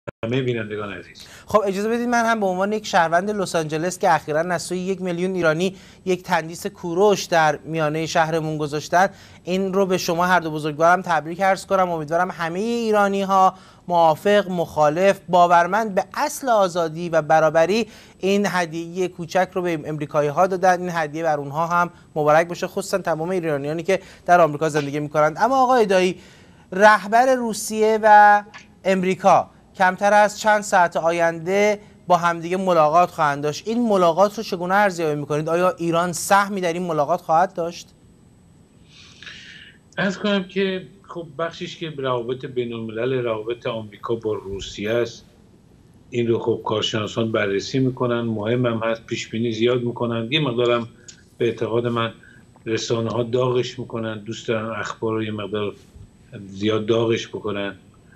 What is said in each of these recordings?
همه بینندگان عزیز. خب اجازه بدید من هم به عنوان یک شهروند لس آنجلس که اخیراً از سوی 1 میلیون ایرانی یک تندیس کوروش در میانه شهرمون گذاشتن، این رو به شما هر دو بزرگوارم تبریک عرض کنم. امیدوارم همه ایرانی ها موافق، مخالف، باورمند به اصل آزادی و برابری این هدیه کوچک رو به امریکایی ها دادن. این هدیه بر اونها هم مبارک باشه، خصوصا تمام ایرانیانی که در آمریکا زندگی میکنند. اما آقای دایی، رهبر روسیه و امریکا کمتر از چند ساعت آینده با همدیگه ملاقات خواهند داشت. این ملاقات رو چگونه ارزیابی میکنید؟ آیا ایران سهمی در این ملاقات خواهد داشت؟ عرض کنم که خب بخشش که روابط بین الملل، روابط آمریکا با روسیه است، این رو خب کارشناسان بررسی میکنن، مهم هم هست، پیش بینی زیاد میکنن، یه مقدارم به اعتقاد من رسانه ها داغش میکنن، دوست دارن اخبار رو یه مقدار زیاد داغش بکنن.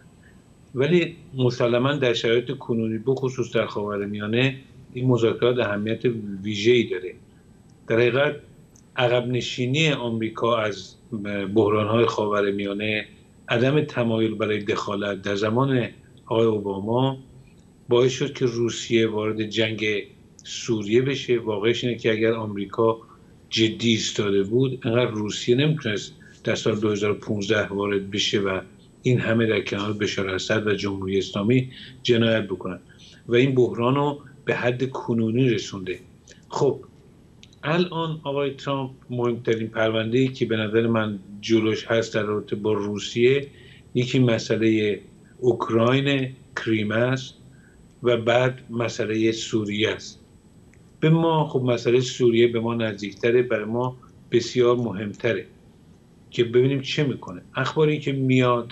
ولی مسلما در شرایط کنونی بخصوص در خاورمیانه این مذاکرات اهمیت ویژه‌ای داره. در حقیقت عقب نشینی آمریکا از بحران‌های خاورمیانه، عدم تمایل برای دخالت در زمان آقای اوباما باعث شد که روسیه وارد جنگ سوریه بشه. واقعش اینه که اگر آمریکا جدی ایستاده بود، انقدر روسیه نمیتونست در سال 2015 وارد بشه و این همه در کنار بشار اسد و جمهوری اسلامی جنایت بکنن و این بحران رو به حد کنونی رسونده. خب الان آقای ترامپ مهمترین پرونده‌ای که به نظر من جلوش هست در رابطه با روسیه، یکی مسئله اوکراین، کریمه است و بعد مسئله سوریه است. به ما خب مسئله سوریه به ما نزدیکتره، برای ما بسیار مهمتره که ببینیم چه میکنه. اخباری که میاد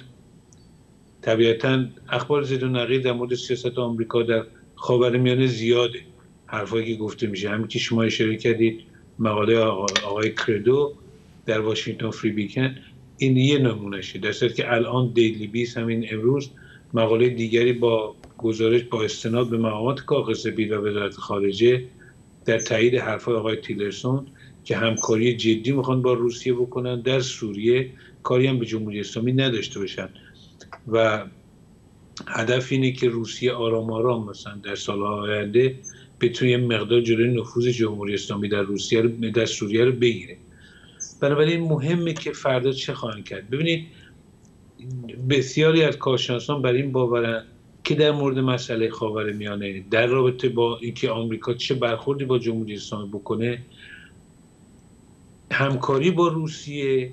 طبیعتاً اخبار زید و نقیض در مورد سیاست آمریکا در خاورمیانه زیاده، حرفایی که گفته میشه، همین که شما اشاره کردید مقاله آقای کردو در واشنگتن فری بیکن این یه نمونهشه، در صورتی که الان دیلی بیس همین امروز مقاله دیگری با گزارش با استناد به مقامات کاخ سفید و وزارت خارجه در تایید حرفای آقای تیلرسون که همکاری جدی میخوان با روسیه بکنن در سوریه، کاری هم به جمهوری اسلامی نداشته باشن و هدف اینه که روسیه آرام آرام مثلا در سالهای آینده بتونه مقدار جلوی نفوذ جمهوری اسلامی در روسیه رو در سوریه رو بگیره. بنابراین مهمه که فردا چه خواهند کرد. ببینید بسیاری از کارشناسان بر این باورن که در مورد مسئله خاورمیانه در رابطه با اینکه آمریکا چه برخوردی با جمهوری اسلامی بکنه، همکاری با روسیه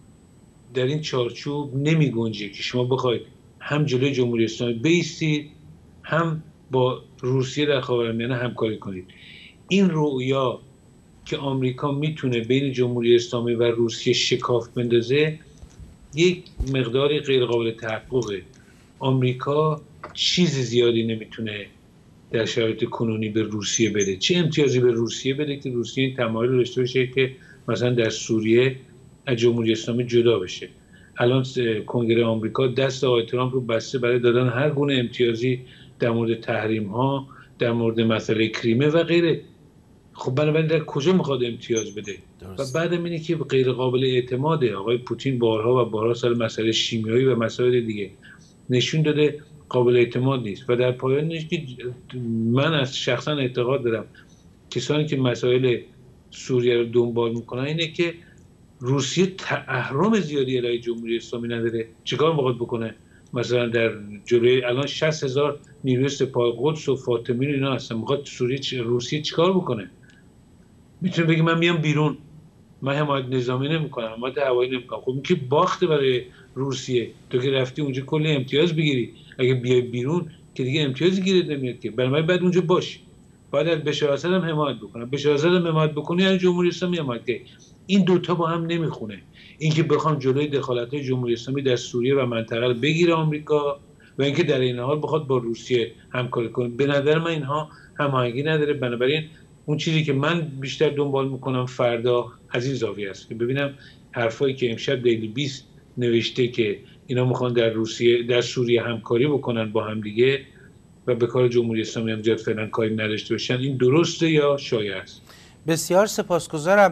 در این چارچوب نمی گنجه که شما بخواید هم جلوی جمهوری اسلامی بایستید هم با روسیه در خاورمیانه همکاری کنید. این رؤیا که آمریکا میتونه بین جمهوری اسلامی و روسیه شکاف بندازه یک مقداری غیر قابل تحققه. آمریکا چیز زیادی نمیتونه در شرایط کنونی به روسیه بده. چه امتیازی به روسیه بده که روسیه این تمایل رو داشته باشه که مثلا در سوریه از جمهوری اسلامی جدا بشه. الان کنگره آمریکا دست آقای ترامپ رو بسته برای دادن هر گونه امتیازی در مورد تحریم ها، در مورد مسئله کریمه و غیره. خب بنابراین در کجا میخواد امتیاز بده؟ درست. و بعدم اینه که غیر قابل اعتماده. آقای پوتین بارها و بارها سر مسئله شیمیایی و مسائل دیگه نشون داده قابل اعتماد نیست. و در پایانش که من از شخصا اعتقاد دارم کسانی که مسائل سوریه رو دنبال میکنن اینه که روسیه تحریم زیادی علیه جمهوری اسلامی نداره. چیکار میخواد بکنه؟ مثلا در جلوی الان 60,000 نیروی سپاه قدس و فاطمی اینا هستن، میخواد روسیه چیکار بکنه؟ میتونه بگه من میام بیرون، من حمایت نظامی نمیکنم، حمایت هوایی نمیکنم. خب این که باخته برای روسیه. تو که رفتی اونجا کلی امتیاز بگیری، اگه بیای بیرون که دیگه امتیازی گیرت نمیاد که. بنابراین بعد اونجا باشی، باید از بشار اسد هم حمایت بکنم. بشار اسد هم حمایت بکنی یعنی جمهوری اسلامی حمایت کنی. این دوتا با هم نمیخونه. اینکه بخوام جلوی دخالت‌های جمهوری اسلامی در سوریه و منطقه رو بگیره آمریکا و اینکه در این حال بخواد با روسیه همکاری کنه، به نظر من اینها هماهنگی نداره. بنابراین اون چیزی که من بیشتر دنبال میکنم فردا از این زاویه است که ببینم حرفایی که امشب دیلی 20 نوشته که اینا میخوان در سوریه همکاری بکنن با هم دیگه و به کار جمهوری اسلامی هم زیاد فعلا کاری نداشته باشن، این درسته یا شایع است؟ بسیار سپاسگزارم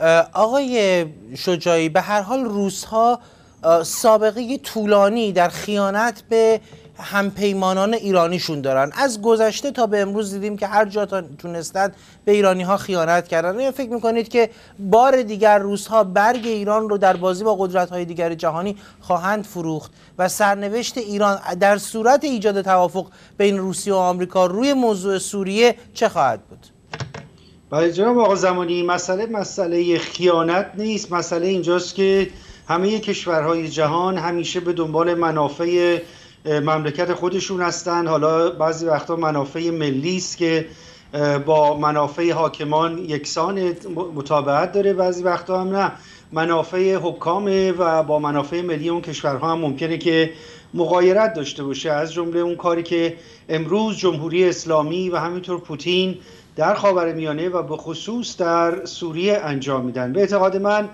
آقای شجاعی. به هر حال روس‌ها سابقه طولانی در خیانت به همپیمانان ایرانیشون دارن. از گذشته تا به امروز دیدیم که هر جا تونستن به ایرانی ها خیانت کردن. یا فکر میکنید که بار دیگر روس‌ها برگ ایران رو در بازی با قدرت‌های دیگر جهانی خواهند فروخت و سرنوشت ایران در صورت ایجاد توافق بین روسیه و آمریکا روی موضوع سوریه چه خواهد بود؟ برای جناب آقا زمانی مسئله خیانت نیست. مسئله اینجاست که همه کشورهای جهان همیشه به دنبال منافع مملکت خودشون هستن. حالا بعضی وقتا منافع ملی است که با منافع حاکمان یکسان مطابقت داره، بعضی وقتا هم نه، منافع حکامه و با منافع ملی اون کشورها هم ممکنه که مغایرت داشته باشه. از جمله اون کاری که امروز جمهوری اسلامی و همینطور پوتین در خاورمیانه و به خصوص در سوریه انجام میدن. به اعتقاد من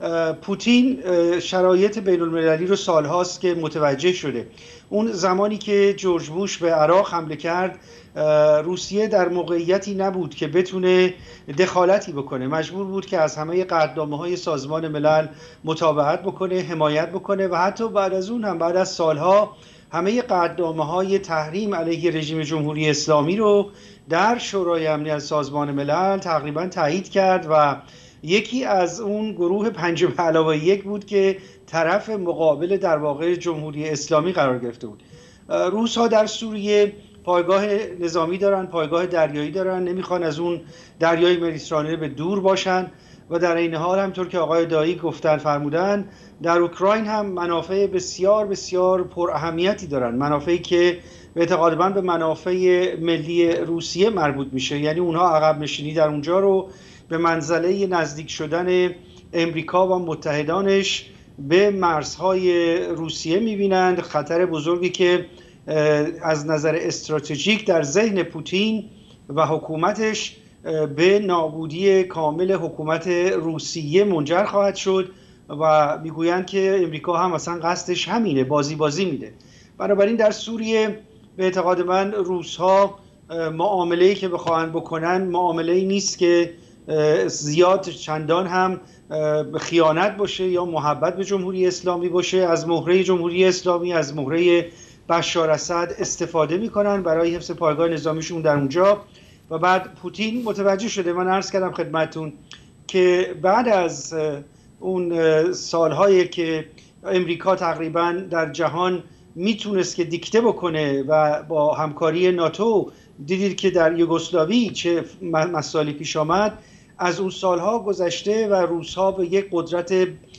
پوتین شرایط بین المللی رو سالهاست که متوجه شده. اون زمانی که جورج بوش به عراق حمله کرد، روسیه در موقعیتی نبود که بتونه دخالتی بکنه، مجبور بود که از همه قطعنامه‌های سازمان ملل متابعت بکنه، حمایت بکنه و حتی بعد از اون هم بعد از سالها همه قطعنامه‌های تحریم علیه رژیم جمهوری اسلامی رو در شورای امنیت سازمان ملل تقریبا تایید کرد و یکی از اون گروه 5+1 بود که طرف مقابل در واقع جمهوری اسلامی قرار گرفته بود. روس ها در سوریه پایگاه نظامی دارن، پایگاه دریایی دارن، نمیخوان از اون دریای مدیترانه به دور باشن و در این حال همطور که آقای دایی گفتن فرمودن در اوکراین هم منافع بسیار بسیار پر اهمیتی دارن، منافعی که به اعتقاد من به منافع ملی روسیه مربوط میشه. یعنی اونها عقب نشینی در اونجا رو به منزله نزدیک شدن امریکا و متحدانش به مرزهای روسیه میبینند. خطر بزرگی که از نظر استراتژیک در ذهن پوتین و حکومتش به نابودی کامل حکومت روسیه منجر خواهد شد و میگویند که امریکا هم مثلا قصدش همینه، بازی میده. بنابراین در سوریه به اعتقاد من روس‌ها معامله‌ای که بخواهند بکنن معامله‌ای نیست که زیاد چندان هم خیانت باشه یا محبت به جمهوری اسلامی باشه. از مهره جمهوری اسلامی، از مهره بشار اسد استفاده میکنن برای حفظ پایگاه نظامیشون در اونجا و بعد پوتین متوجه شده. من عرض کردم خدمتون که بعد از اون سالهایی که امریکا تقریبا در جهان میتونست که دیکته بکنه و با همکاری ناتو دیدید که در یوگسلاوی چه مسائلی پیش آمد، از اون سالها گذشته و روس‌ها به یک قدرت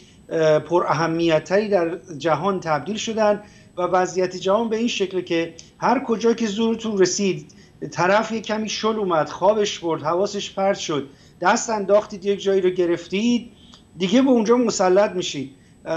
پر اهمیت‌تری در جهان تبدیل شدن و وضعیت جهان به این شکل که هر کجا که زورتون رسید طرف یک کمی شل اومد، خوابش برد، حواسش پرت شد، دست انداختید یک جایی رو گرفتید، دیگه به اونجا مسلط میشید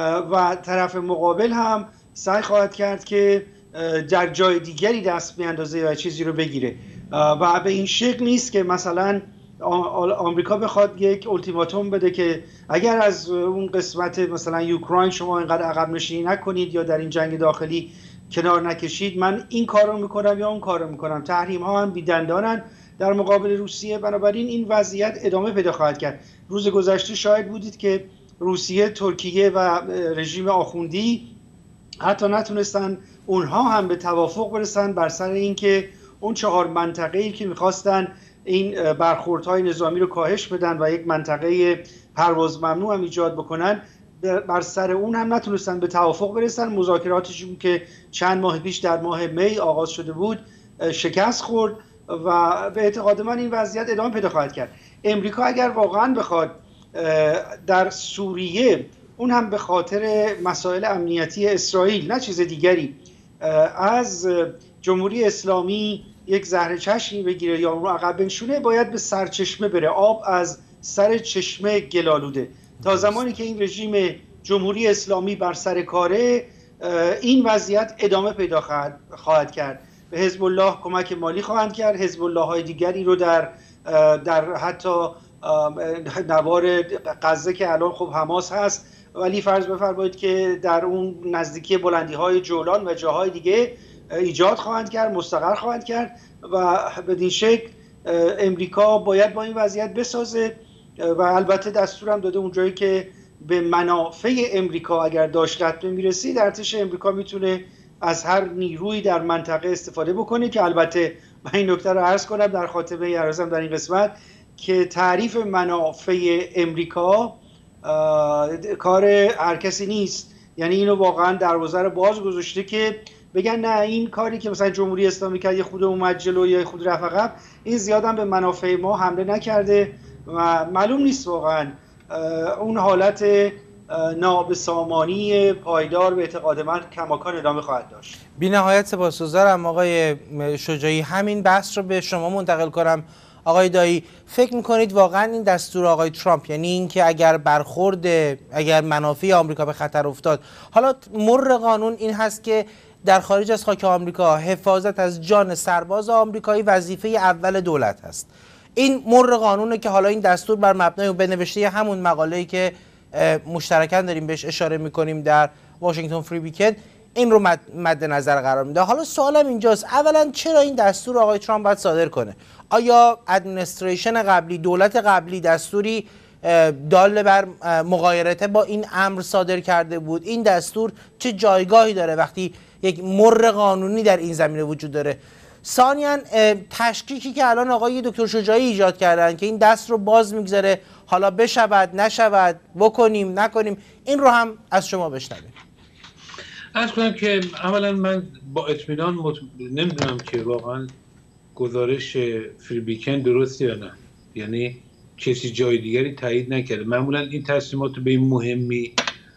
و طرف مقابل هم سعی خواهد کرد که در جای دیگری دست بیاندازه و چیزی رو بگیره و به این شکل نیست که مثلا آمریکا بخواد یک التیماتوم بده که اگر از اون قسمت مثلا اوکراین شما اینقدر عقب نشینی نکنید یا در این جنگ داخلی کنار نکشید، من این کار رو میکنم یا اون کار رو میکنم. تحریم ها هم بی‌دندانن در مقابل روسیه. بنابراین این وضعیت ادامه پیدا خواهد کرد. روز گذشته شاهد بودید که روسیه، ترکیه و رژیم آخوندی حتی نتونستن اونها هم به توافق برسن بر سر اینکه اون 4 منطقه‌ای که می‌خواستن این برخوردهای نظامی رو کاهش بدن و یک منطقه پرواز ممنوع هم ایجاد بکنن، بر سر اون هم نتونستن به توافق برسن. مذاکراتشون که چند ماه پیش در ماه می آغاز شده بود شکست خورد و به اعتقاد من این وضعیت ادامه پیدا خواهد کرد. امریکا اگر واقعا بخواد در سوریه، اون هم به خاطر مسائل امنیتی اسرائیل نه چیز دیگری، از جمهوری اسلامی یک زهر چشمی بگیره یا رو عقب بنشونه، باید به سرچشمه بره. آب از سر چشمه گلالوده. تا زمانی که این رژیم جمهوری اسلامی بر سر کاره، این وضعیت ادامه پیدا خواهد کرد. به حزب الله کمک مالی خواهند کرد. حزب الله های دیگری رو در حتی نوار غزه که الان خب حماس هست، ولی فرض بفرمایید که در اون نزدیکی بلندی های جولان و جاهای دیگه ایجاد خواهند کرد، مستقر خواهند کرد و بدین شکل امریکا باید با این وضعیت بسازه و البته دستورم داده اونجایی که به منافع امریکا اگر داشت قطعه میرسید، ارتش امریکا میتونه از هر نیروی در منطقه استفاده بکنه که البته من این نکته رو عرض کنم در خاتمه عرضم در این قسمت که تعریف منافع امریکا کار هر کسی نیست. یعنی اینو واقعا دروازه رو باز گذاشته که بگن نه این کاری که مثلا جمهوری اسلامی کرد یه خود اومد جلو یا خود رفت عقب، این زیادم به منافع ما حمله نکرده و معلوم نیست واقعا اون حالت نابسامانی پایدار به اعتقاد من کماکان ادامه خواهد داشت. بی نهایت سپاسگزارم آقای شجاعی. همین بحث رو به شما منتقل کنم آقای دایی، فکر میکنید واقعا این دستور آقای ترامپ، یعنی اینکه اگر منافع آمریکا به خطر افتاد، حالا مر قانون این هست که در خارج از خاک آمریکا حفاظت از جان سرباز آمریکایی وظیفه اول دولت هست، این مر قانونه که حالا این دستور بر مبنای به نوشته همون مقاله‌ای که مشترکاً داریم بهش اشاره میکنیم در واشنگتن فری بیکن این رو مد نظر قرار میده. حالا سوالم اینجاست، اولا چرا این دستور آقای ترامپ باید صادر کنه؟ آیا ادمنستریشن قبلی، دولت قبلی دستوری دال بر مغایرته با این امر صادر کرده بود؟ این دستور چه جایگاهی داره وقتی یک مر قانونی در این زمینه وجود داره؟ ثانیاً تشکیکی که الان آقای دکتر شجاعی ایجاد کردن که این دست رو باز میگذاره، حالا بشود نشود، بکنیم نکنیم، این رو هم از شما بشنویم. عرض کنم که اولا من با اطمینان نمیدونم که واقعا گزارش فری بیکن درسته یا نه، یعنی کسی جای دیگری تایید نکرده. معمولا این تصمیمات به این مهمی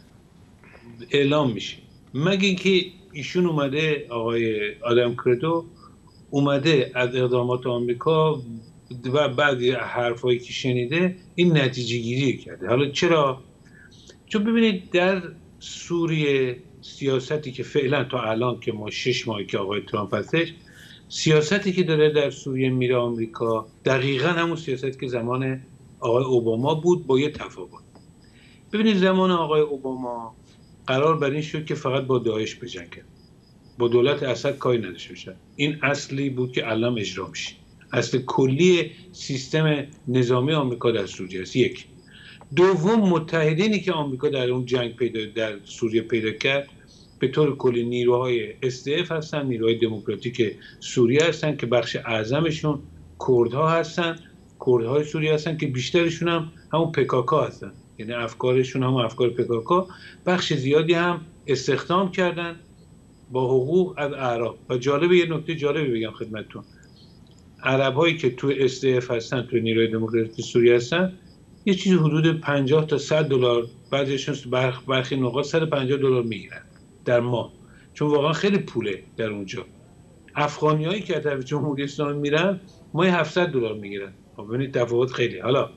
اعلام میشه مگه اینکه ایشون اومده، آقای آدم کردو اومده از اقدامات آمریکا و بعضی حرفایی که شنیده این نتیجه گیری کرده. حالا چرا؟ چون ببینید در سوریه سیاستی که فعلا تا الان که ما 6 ماهی که آقای ترامپ هستش، سیاستی که داره در سوریه میره آمریکا دقیقاً همون سیاستی که زمان آقای اوباما بود با یه تفاوت. ببینید زمان آقای اوباما قرار بر این شد که فقط با داعش بجنگن، با دولت اسد کاری نداشته باشن. این اصلی بود که الان اجرا میشه، اصل کلی سیستم نظامی آمریکا در سوریه است. یک. دوم، متحدینی که آمریکا در اون جنگ در سوریه پیدا کرد به طور کلی نیروهای SDF هستن، نیروهای دموکراتیک سوریه هستن که بخش اعظمشون کردها هستن، کردهای سوریه هستن که بیشترشون هم همون PKK هستن، یعنی افکارشون هم افکار PKK. بخش زیادی هم استخدام کردن با حقوق از اعراب. و جالبه، یه نکته جالبی بگم خدمتتون، عرب هایی که تو SDF هستن، تو نیروی دموکراتیک سوریه هستن، یه چیزی حدود 50 تا 100 دلار، بعضیشون برخی نقاط 150 دلار میگیرن در ماه، چون واقعا خیلی پوله در اونجا. افغانیایی که از طرف جمهوری اسلامی میرن ماه 700 دلار میگیرن. ببینید تفاوت خیلی. حالا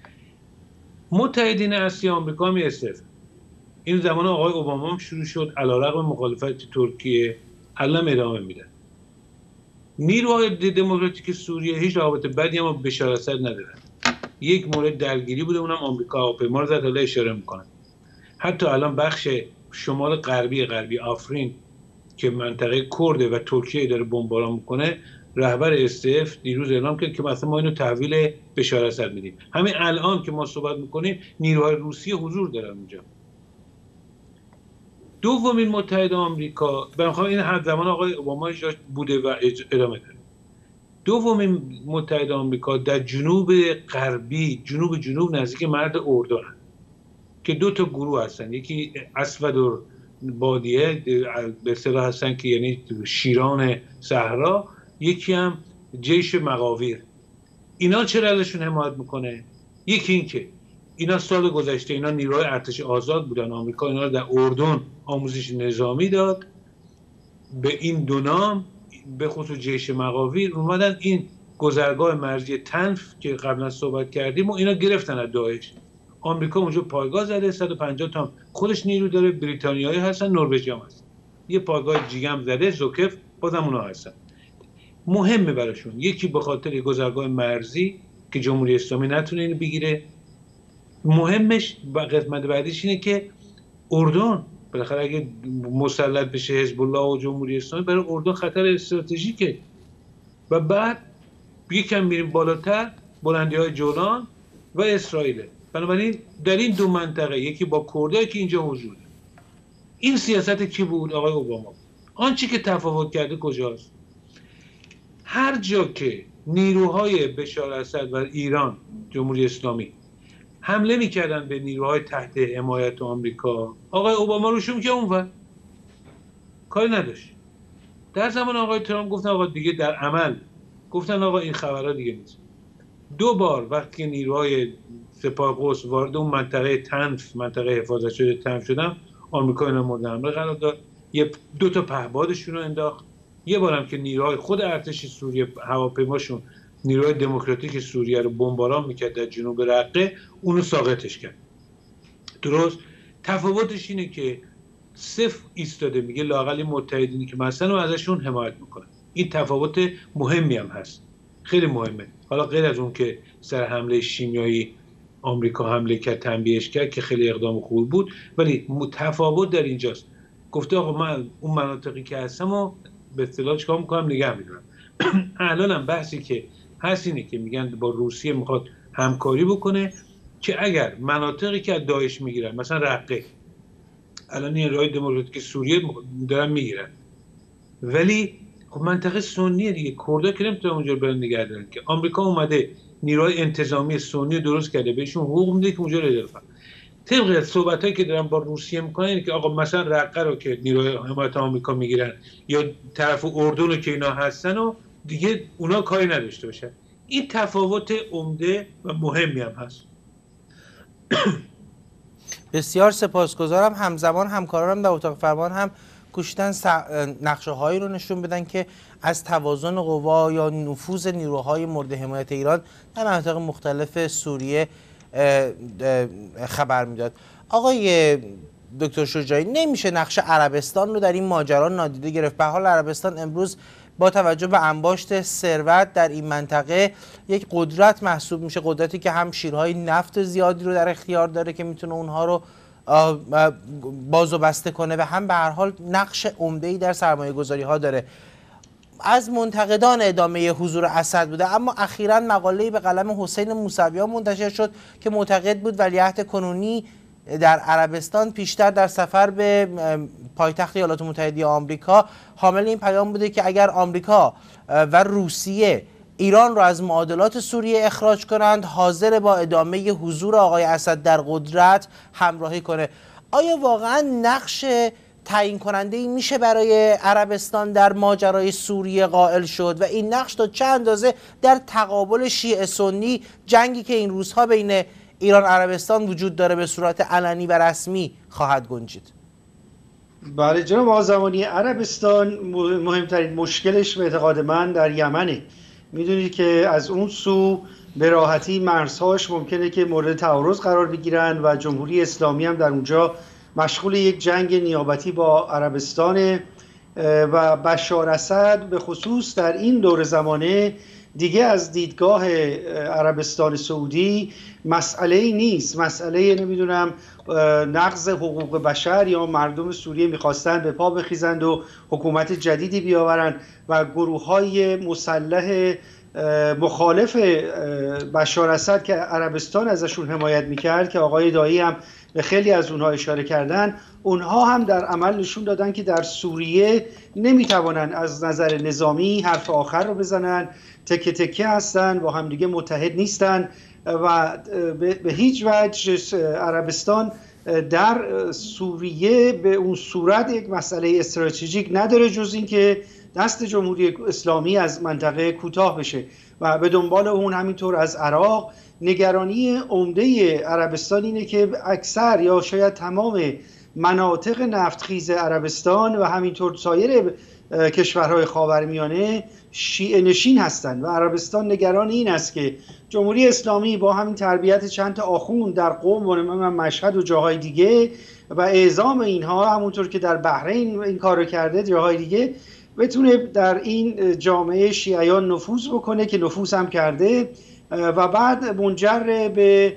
متحدین اصلی آمریکا هم SDF، این زمان آقای اوباما هم شروع شد، علیرغم مخالفت ترکیه الان ادامه میدن. نیروهای دموکراتیک سوریه هیچ رابطه بدی هم با بشار اسد ندارن. یک مورد درگیری بوده، اونم آمریکا هواپیما رو زد، حالا اشاره میکنن. حتی الان بخش شمال غربی آفرین که منطقه کرده و ترکیه داره بمباران میکنه، رهبر SDF دیروز اعلام کرد که مثلا ما اینو تحویل بشار اسد میدیم. همین الان که ما صحبت میکنیم نیروهای روسیه حضور دارن اونجا. دومین متحد آمریکا، بخوام این هم زمان آقای اوباما بوده و ادامه داره. دومین متحد آمریکا در جنوب غربی، جنوب نزدیک مرز اردن که دو تا گروه هستن، یکی اسود و بادیه به اصطلاح هستن که یعنی شیران صحرا، یکی هم جیش مقاویر. اینا چرا ازشون حمایت میکنه؟ یکی این که اینا سال گذشته اینا نیروهای ارتش آزاد بودن، آمریکا اینا رو در اردن آموزش نظامی داد به این دو نام، به خصوص جیش مقاویر اومدن این گذرگاه مرزی تنف که قبلا صحبت کردیم و اینا گرفتن از داعش. آمریکا اونجا پایگاه زده، 150 تا خودش نیرو داره، بریتانیایی هستن، نروژی هم هستن، یه پایگاه جیگم زده، زوکف بازم اونا هستن. مهمه براشون، یکی به خاطر گذرگاه مرزی که جمهوری اسلامی نتونه اینو بگیره، مهمش و قسمت بعدیش اینه که اردن بالاخره اگه مسلط بشه حزب الله و جمهوری اسلامی، برای اردن خطر استراتژیکه. و بعد یکم میریم بالاتر، بلندی‌های جولان و اسرائیل. بنابراین در این دو منطقه، یکی با کردایی که اینجا حضور داره. این سیاست کی بود؟ آقای اوباما. آنچه که تفاوت کرده کجاست؟ هر جا که نیروهای بشار اسد و ایران جمهوری اسلامی حمله میکردن به نیروهای تحت حمایت آمریکا، آقای اوباما روشون که اونور کاری نداشت. در زمان آقای ترامپ گفتن آقا دیگه در عمل گفتن آقا این خبرها دیگه نیست. 2 بار وقتی نیروهای سپاه قدس وارد اون منطقه تنف، منطقه حفاظت شده تنف شدن، آمریکا اینا مورد حمله قرار داد، 2 تا پهپادشون رو انداخت. یه بارم که نیروهای خود ارتش سوریه هواپیماشون نیروهای دموکراتیک سوریه رو بمباران میکرد در جنوب رقه، اونو ساقطش کرد. درست تفاوتش اینه که صفر ایستاده، میگه لااقل متحدینی که مثلا ازشون حمایت میکنن. این تفاوت مهمی هم هست، خیلی مهمه. حالا غیر از اون که سر حمله شیمیایی آمریکا حمله کرد، تنبیهش کرد که خیلی اقدام خوب بود، ولی تفاوت در اینجاست. گفته آقا من اون مناطقی که هستم و به اصطلاح چیکار میکنم نگه میدارم. الانم بحثی که هست اینه که میگن با روسیه میخواد همکاری بکنه که اگر مناطقی که از داعش میگیرن، مثلا رقه الان نیروهای دموکراتیک سوریه دارن میگیرن، ولی خب منطقه سنیه دیگه، کردها که نمیتونن اونجا برن نگه دارن که. آمریکا اومده نیروهای انتظامی سنی درست کرده، بهشون حقوق میده که اونجا رو اداره کنن. طبق صحبتایی که دارن با روسیه میکنن اینه که آقا مثلا رقه رو که نیروهای حمایت آمریکا میگیرن یا طرف اردن رو که اینا هستن و دیگه اونا کاری نداشته باشن. این تفاوت عمده و مهمی هم هست. بسیار سپاسگزارم. همزمان همکارانم در اتاق فرمان هم کوشیدن نقشه هایی رو نشون بدن که از توازن قوا یا نفوذ نیروهای مورد حمایت ایران در مناطق مختلف سوریه خبر میداد. آقای دکتر شجاعی، نمیشه نقش عربستان رو در این ماجرا نادیده گرفت؟ به حال عربستان امروز با توجه به انباشت ثروت در این منطقه یک قدرت محسوب میشه، قدرتی که هم شیرهای نفت زیادی رو در اختیار داره که میتونه اونها رو باز و بسته کنه و هم به هر حال نقش عمده‌ای در سرمایه گذاری ها داره. از منتقدان ادامه حضور اسد بوده، اما اخیراً مقاله‌ای به قلم حسین موسویان منتشر شد که معتقد بود ولیعهد کنونی در عربستان پیشتر در سفر به پایتخت ایالات متحده آمریکا حامل این پیام بوده که اگر آمریکا و روسیه ایران را از معادلات سوریه اخراج کنند، حاضر با ادامه حضور آقای اسد در قدرت همراهی کنه. آیا واقعا نقش تعیین کننده ای میشه برای عربستان در ماجرای سوریه قائل شد و این نقش تا چه اندازه در تقابل شیعه سنی، جنگی که این روزها بین ایران عربستان وجود داره، به صورت علنی و رسمی خواهد گنجید؟ بله جناب آقازمانی، عربستان مهمترین مشکلش به اعتقاد من در یمنه. میدونید که از اون سو به راحتی مرزهاش ممکنه که مورد تعارض قرار بگیرن و جمهوری اسلامی هم در اونجا مشغول یک جنگ نیابتی با عربستان و بشار اسد به خصوص در این دور زمانه دیگه از دیدگاه عربستان سعودی مسئله ای نیست. مسئله نمیدونم نقض حقوق بشر یا مردم سوریه میخواستن به پا بخیزند و حکومت جدیدی بیاورند و گروه های مسلح مخالف بشار اسد که عربستان ازشون حمایت میکرد که آقای دایی هم به خیلی از اونها اشاره کردن، اونها هم در عمل نشون دادن که در سوریه نمیتوانن از نظر نظامی حرف آخر رو بزنن، تکه تکه هستن، با همدیگه متحد نیستن و به هیچ وجه عربستان در سوریه به اون صورت یک مسئله استراتژیک نداره جز این که دست جمهوری اسلامی از منطقه کوتاه بشه و به دنبال اون همینطور از عراق. نگرانی عمده عربستان اینه که اکثر یا شاید تمام مناطق نفتخیز عربستان و همینطور سایر کشورهای خاورمیانه شیعه نشین هستند و عربستان نگران این است که جمهوری اسلامی با همین تربیت چند تا آخوند در قم و مشهد و جاهای دیگه و اعزام اینها، همونطور که در بحرین این کارو کرده جاهای دیگه، بتونه در این جامعه شیعیان نفوذ بکنه که نفوذ هم کرده و بعد منجر به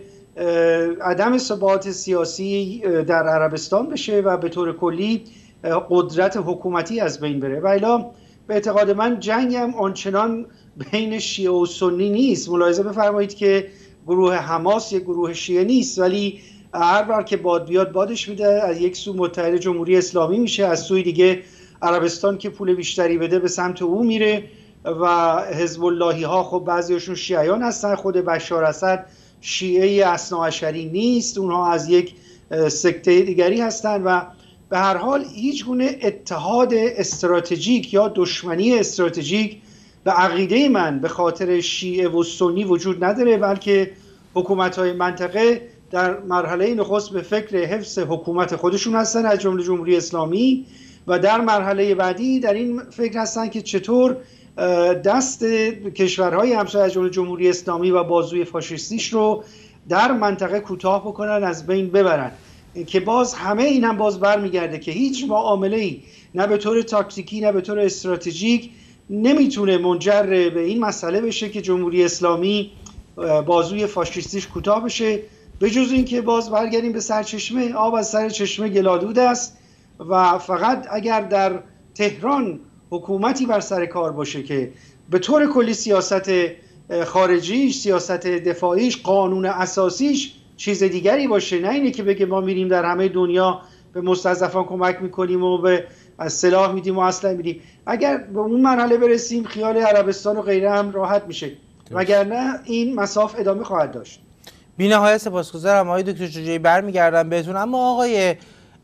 عدم ثبات سیاسی در عربستان بشه و به طور کلی قدرت حکومتی از بین بره. و الا به اعتقاد من جنگ هم آنچنان بین شیعه و سنی نیست. ملاحظه بفرمایید که گروه حماس یک گروه شیعه نیست، ولی هر بار که باد بیاد بادش میده، از یک سو متحد جمهوری اسلامی میشه، از سوی دیگه عربستان که پول بیشتری بده به سمت او میره و حزب اللهی ها خب بعضیشون شیعیان هستن. خود بشار اسد شیعه اثناعشری نیست، اونها از یک سکته دیگری هستن و به هر حال هیچ گونه اتحاد استراتژیک یا دشمنی استراتژیک به عقیده من به خاطر شیعه و سنی وجود نداره، بلکه حکومت‌های منطقه در مرحله نخست به فکر حفظ حکومت خودشون هستن از جمله جمهوری اسلامی و در مرحله بعدی در این فکر هستن که چطور دست کشورهای همسایه از جمله جمهوری اسلامی و بازوی فاشیستیش رو در منطقه کوتاه بکنن، از بین ببرن، که باز همه این هم باز برمیگرده که هیچ معامله‌ای نه به طور تاکتیکی نه به طور استراتژیک نمیتونه منجر به این مسئله بشه که جمهوری اسلامی بازوی فاشیستیش کوتاه بشه، به جز این که باز برگردیم به سرچشمه. آب از سر چشمه گل‌آلود است و فقط اگر در تهران حکومتی بر سر کار باشه که به طور کلی سیاست خارجیش، سیاست دفاعیش، قانون اساسیش چیز دیگری باشه، نه اینه که بگه ما میریم در همه دنیا به مستضعفان کمک میکنیم و به سلاح میدیم و اسلحه میدیم، اگر به اون مرحله برسیم خیال عربستان و غیره هم راحت میشه، وگرنه این مساف ادامه خواهد داشت. بی نهایت سپاسگزارم آقای دکتر شجاعی، برمیگردم بهتون. اما آقای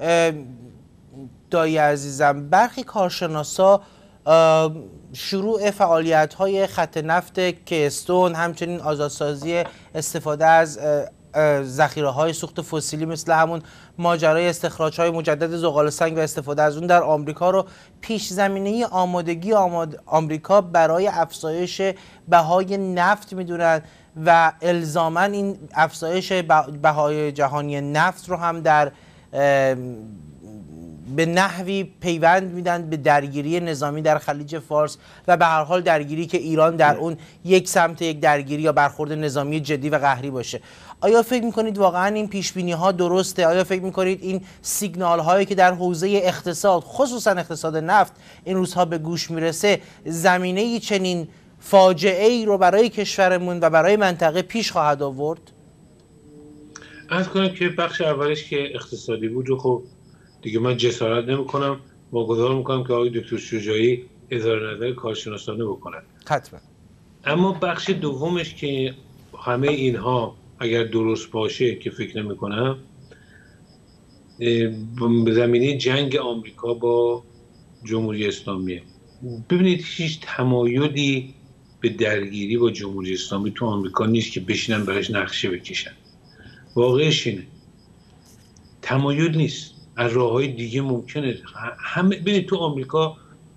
دایی عزیزم، برخی کارشناسا شروع فعالیت‌های خط نفت کهستون، همچنین آزادسازی استفاده از ذخیره‌های سوخت فسیلی مثل همون ماجرای استخراج‌های مجدد زغال سنگ و استفاده از اون در آمریکا رو پیش زمینه آمادگی آمریکا برای افزایش بهای نفت می‌دونن و الزاماً این افزایش بهای جهانی نفت رو هم در به نحوی پیوند میدن به درگیری نظامی در خلیج فارس و به هر حال درگیری که ایران در اون یک سمت یک درگیری یا برخورد نظامی جدی و قهری باشه. آیا فکر میکنید واقعا این پیش بینی ها درسته؟ آیا فکر میکنید این سیگنال هایی که در حوزه اقتصاد، خصوصا اقتصاد نفت، این روزها به گوش میرسه زمینه چنین فاجعه ای رو برای کشورمون و برای منطقه پیش خواهد آورد؟ عرض کنم که بخش اولش که اقتصادی بود رو خب دیگه من جسارت نمی‌کنم، واگذار می‌کنم که آقای دکتر شجاعی اظهار نظر کارشناسانه بکنن. حتما. اما بخش دومش که همه اینها اگر درست باشه که فکر نمی‌کنم، به زمینه جنگ آمریکا با جمهوری اسلامی. ببینید هیچ تمایلی به درگیری با جمهوری اسلامی تو آمریکا نیست که بشینن براش نقشه بکشن. واقعش اینه، تمایل نیست. از راه‌های دیگه ممکنه همه. ببینید تو آمریکا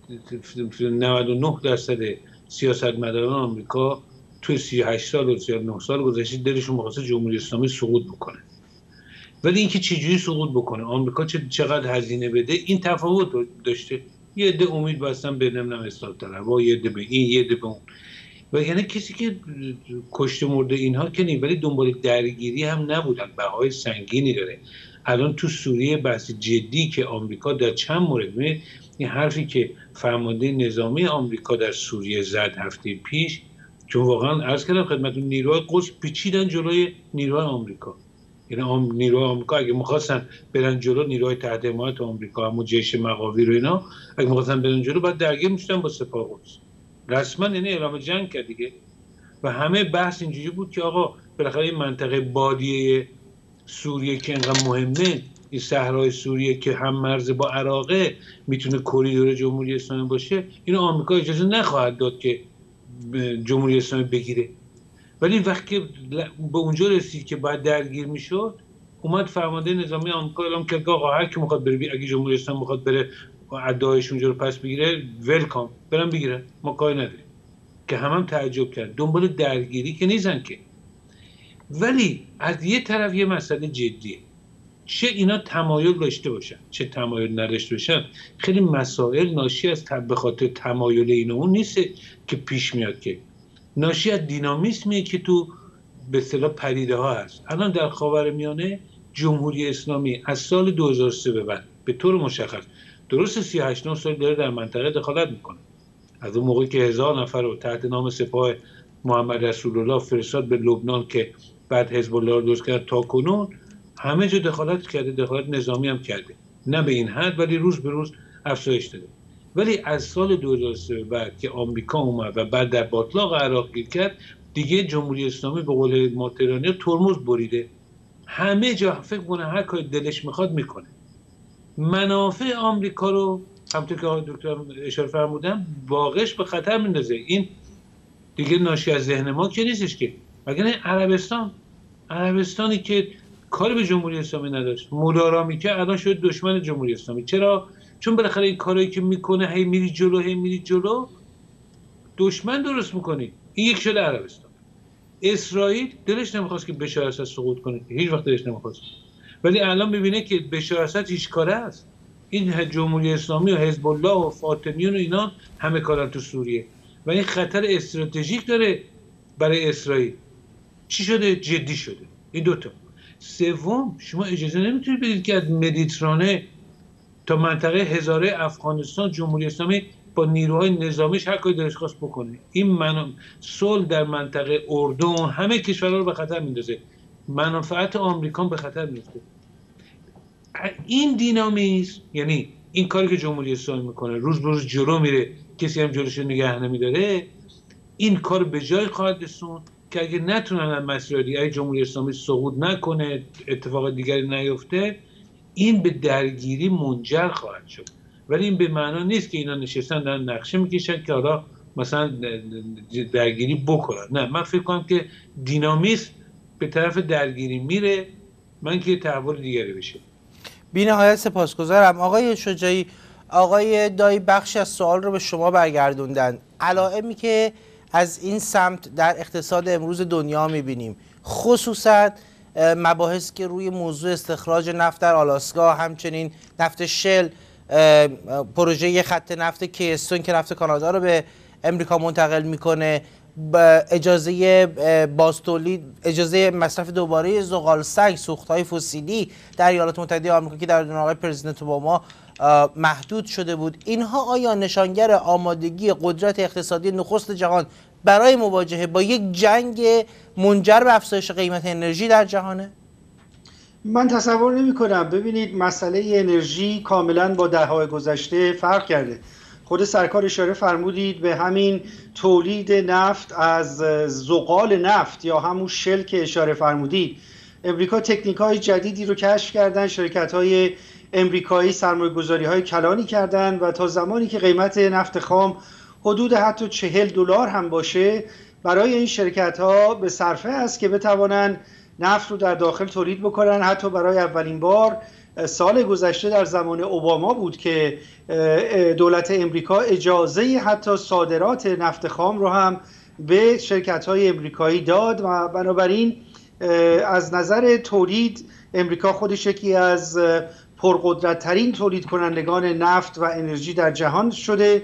99% سیاستمداران آمریکا تو 38 سال و 39 سال گذشته دلشون می‌خواسته جمهوری اسلامی سقوط بکنه، ولی اینکه چجوری سقوط بکنه، آمریکا چقدر هزینه بده، این تفاوت داشته. یه عده امید بستن به نمیدونم اصلاح طلب‌ها، یه عده به این، یه عده به اون، و یعنی کسی که کشته مرده اینها که نیم، ولی دنبال درگیری هم نبودن. بهای سنگینی داره الان تو سوریه، بحث جدی که آمریکا در چند مورد، این حرفی که فرمانده نظامی آمریکا در سوریه زد هفته پیش، چون واقعا عرض کردم خدمتتون نیروهای قدس پیچیدن جلوی نیروهای آمریکا. یعنی نیروهای آمریکا اگه می‌خواستن برن جلو، نیروهای تحت حمایت آمریکا، همون جیش مقاویر و اینا، اگه می‌خواستن برن جلو بعد درگیر می‌شدن با سپاه قدس. رسما یعنی اعلام جنگ کرد دیگه. و همه بحث اینجوری بود که آقا بالاخره این منطقه بادیه سوریه که اینقدر مهمه، این صحرای سوریه که هم مرز با عراقه، میتونه کریدور جمهوری اسلامی باشه، اینو آمریکا اجازه نخواهد داد که جمهوری اسلامی بگیره. ولی وقتی به اونجا رسید که باید درگیر میشد، اومد فرمانده نظامی آمریکا اعلام کرد آقا هر کی میخواد بره، اگه جمهوری اسلامی میخواد بره ادعایش اونجا رو پس بگیره، ولکام، برن بگیرن، ما کاری نداریم. که هم تعجب کرد، دنبال درگیری که نیستن که. ولی از یه طرف یه مسئله جدیه، چه اینا تمایل داشته باشن چه تمایل نداشته باشن، خیلی مسائل ناشی از به خاطر تمایل این اون نیست که پیش میاد، که ناشی از دینامیسمیه که تو به اصطلاح پدیده ها هست. الان در خاورمیانه جمهوری اسلامی از سال 2003 به بعد به طور مشخص، درست 38 سال داره در منطقه دخالت میکنه. از اون موقعی که 1000 نفر رو تحت نام سپاه محمد رسول الله فرستاد به لبنان که بعد حزب الله رو درست کرد، تا کنون همه جا دخالت کرده، دخالت نظامی هم کرده، نه به این حد ولی روز به روز افزایش داده. ولی از سال 2003 بعد که آمریکا اومد و بعد در باتلاق عراق گیر کرد، دیگه جمهوری اسلامی به قول ما تهرانی‌ها ترمز بریده، همه جا فکر کنه هر کاری دلش میخواد میکنه. منافع آمریکا رو همونطور که آقای دکتر اشاره فرمودن واقعش به خطر میندازه. این دیگه ناشی از ذهن ما که نیستش که، مگر عربستانی که کاری به جمهوری اسلامی نداشت، مدارامی که الان شد دشمن جمهوری اسلامی. چرا؟ چون بالاخره این کارایی که میکنه هی میری جلو دشمن درست میکنی. این یک شده عربستان. اسرائیل دلش نمیخواست که بشار اسد سقوط کنه، هیچ وقت دلش نمیخواست، ولی الان میبینه که بشار اسد هیچ کاره است. این جمهوری اسلامی و حزب الله و فاطمیون و اینا همه کارن تو سوریه و این خطر استراتژیک داره برای اسرائیل. چی شده؟ جدی شده. این دوتا. سوم، شما اجازه نمیتونید بدید که از مدیترانه تا منطقه هزاره افغانستان جمهوری اسلامی با نیروهای نظامیش هر کاری دلش خواست بکنه. این صلح در منطقه اردن همه کشورها رو به خطر میندازه، منافعت آمریکا به خطر میفته. این دینامیسم، یعنی این کاری که جمهوری اسلامی میکنه روز به روز جلو میره، کسی هم جلوش نگه نمیداره، این کار به جای خواهد رسوند که اگه نتونن از مسئله اگه جمهوری اسلامی سقوط نکنه، اتفاق دیگری نیفته، این به درگیری منجر خواهد شد. ولی این به معنا نیست که اینا نشستن دارن نقشه میکشن که حالا مثلا درگیری بکنن. نه، من فکر کنم که دینامیسم به طرف درگیری میره، من که تحول دیگری بشه. بی نهایت سپاسگزارم آقای شجاعی. آقای دایی بخش از سوال رو به شما برگردوندن. علائمی که از این سمت در اقتصاد امروز دنیا میبینیم، خصوصا مباحث که روی موضوع استخراج نفت در آلاسکا، همچنین نفت شل، پروژه خط نفت کیستون که نفت کانادا رو به امریکا منتقل میکنه، اجازه بازتولید، اجازه مصرف دوباره زغال سنگ، سوختهای فسیلی در ایالات متحده آمریکا که در دوران آقای پرزیدنت اوباما محدود شده بود، اینها آیا نشانگر آمادگی قدرت اقتصادی نخست جهان برای مواجهه با یک جنگ منجر به افزایش قیمت انرژی در جهانه؟ من تصور نمی کنم. ببینید، مسئله انرژی کاملا با دهه‌های گذشته فرق کرده. خود سرکار اشاره فرمودید به همین تولید نفت از زغال نفت یا همون شل که اشاره فرمودید. امریکا تکنیک‌های جدیدی رو کشف کردن، شرکت‌های امریکایی سرمایه‌گذاری‌های کلانی کردن و تا زمانی که قیمت نفت خام حدود حتی $40 هم باشه، برای این شرکت‌ها به صرفه است که بتوانند نفت رو در داخل تولید بکنن. حتی برای اولین بار سال گذشته در زمان اوباما بود که دولت امریکا اجازه حتی صادرات نفت خام رو هم به شرکت‌های امریکایی داد و بنابراین از نظر تولید امریکا خودش یکی از پرقدرت‌ترین تولید کنندگان نفت و انرژی در جهان شده.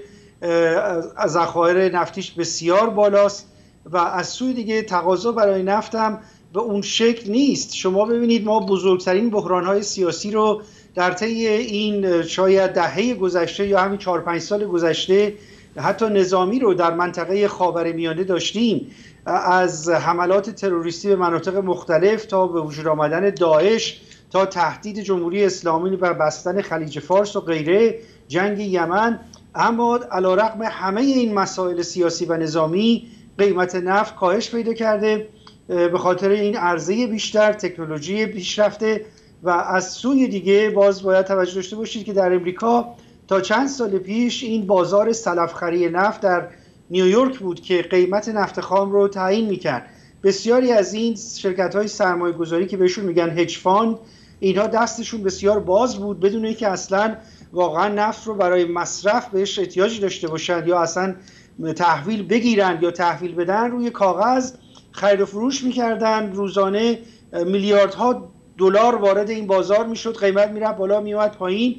از ذخایر نفتیش بسیار بالاست و از سوی دیگه تقاضا برای نفت هم به اون شکل نیست. شما ببینید، ما بزرگترین بحران‌های سیاسی رو در طی این شاید دهه گذشته یا همین 4-5 سال گذشته حتی نظامی رو در منطقه خاورمیانه داشتیم، از حملات تروریستی به مناطق مختلف تا به وجود آمدن داعش تا تهدید جمهوری اسلامی و بستن خلیج فارس و غیره، جنگ یمن. اما علیرغم همه این مسائل سیاسی و نظامی قیمت نفت کاهش پیدا کرده به خاطر این عرضه بیشتر، تکنولوژی پیشرفته. و از سوی دیگه باز باید توجه داشته باشید که در امریکا تا چند سال پیش این بازار سلفخری نفت در نیویورک بود که قیمت نفت خام رو تعیین میکرد. بسیاری از این شرکت‌های سرمایه‌گذاری که بهشون میگن هج فاند، اینها دستشون بسیار باز بود بدون اینکه اصلا واقعا نفت رو برای مصرف بهش احتیاجی داشته باشند یا اصلا تحویل بگیرن یا تحویل بدن، روی کاغذ خرید و فروش میکردن. روزانه میلیاردها دلار وارد این بازار میشد، قیمت میرفت بالا میومد پایین،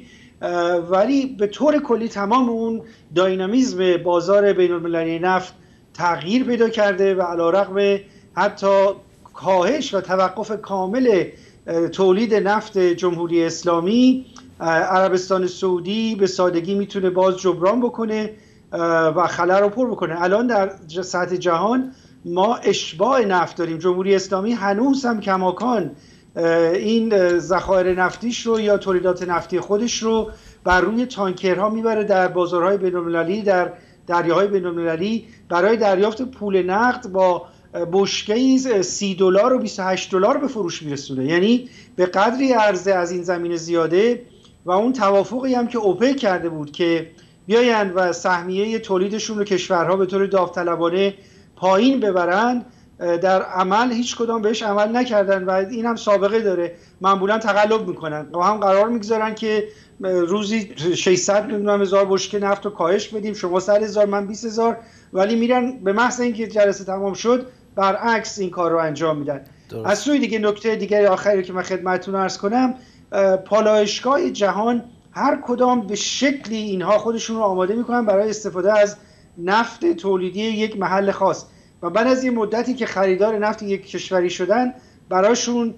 ولی به طور کلی تمام اون داینامیزم بازار بین المللی نفت تغییر پیدا کرده و علیرغم حتی کاهش و توقف کامل تولید نفت جمهوری اسلامی، عربستان سعودی به سادگی میتونه باز جبران بکنه و خلا رو پر بکنه. الان در سطح جهان ما اشباع نفت داریم. جمهوری اسلامی هنوز هم کماکان این ذخایر نفتیش رو یا تولیدات نفتی خودش رو بر روی تانکرها میبره در بازارهای بین‌المللی، در دریاهای بین‌المللی برای دریافت پول نقد با بشکه‌ای $30 و $28 به فروش میرسونه. یعنی به قدری عرضه از این زمینه زیاده و اون توافقی هم که اوپک کرده بود که بیاین و سهمیه تولیدشون رو کشورها به طور داوطلبانه پایین ببرن، در عمل هیچ کدام بهش عمل نکردن و این هم سابقه داره. معمولا تقلب میکنن و هم قرار میگذارن که روزی 600,000 بشکه نفت رو کاهش بدیم، شما 100,000 من 20,000، ولی میرن به محض اینکه جلسه تمام شد برعکس این کار رو انجام میدن. از سوی دیگه نکته دیگه آخری که من خدمتتون عرض کنم، پالایشگاه جهان هر کدام به شکلی اینها خودشون رو آماده میکنن برای استفاده از نفت تولیدی یک محل خاص و بعد از یه مدتی که خریدار نفت یک کشوری شدن براشون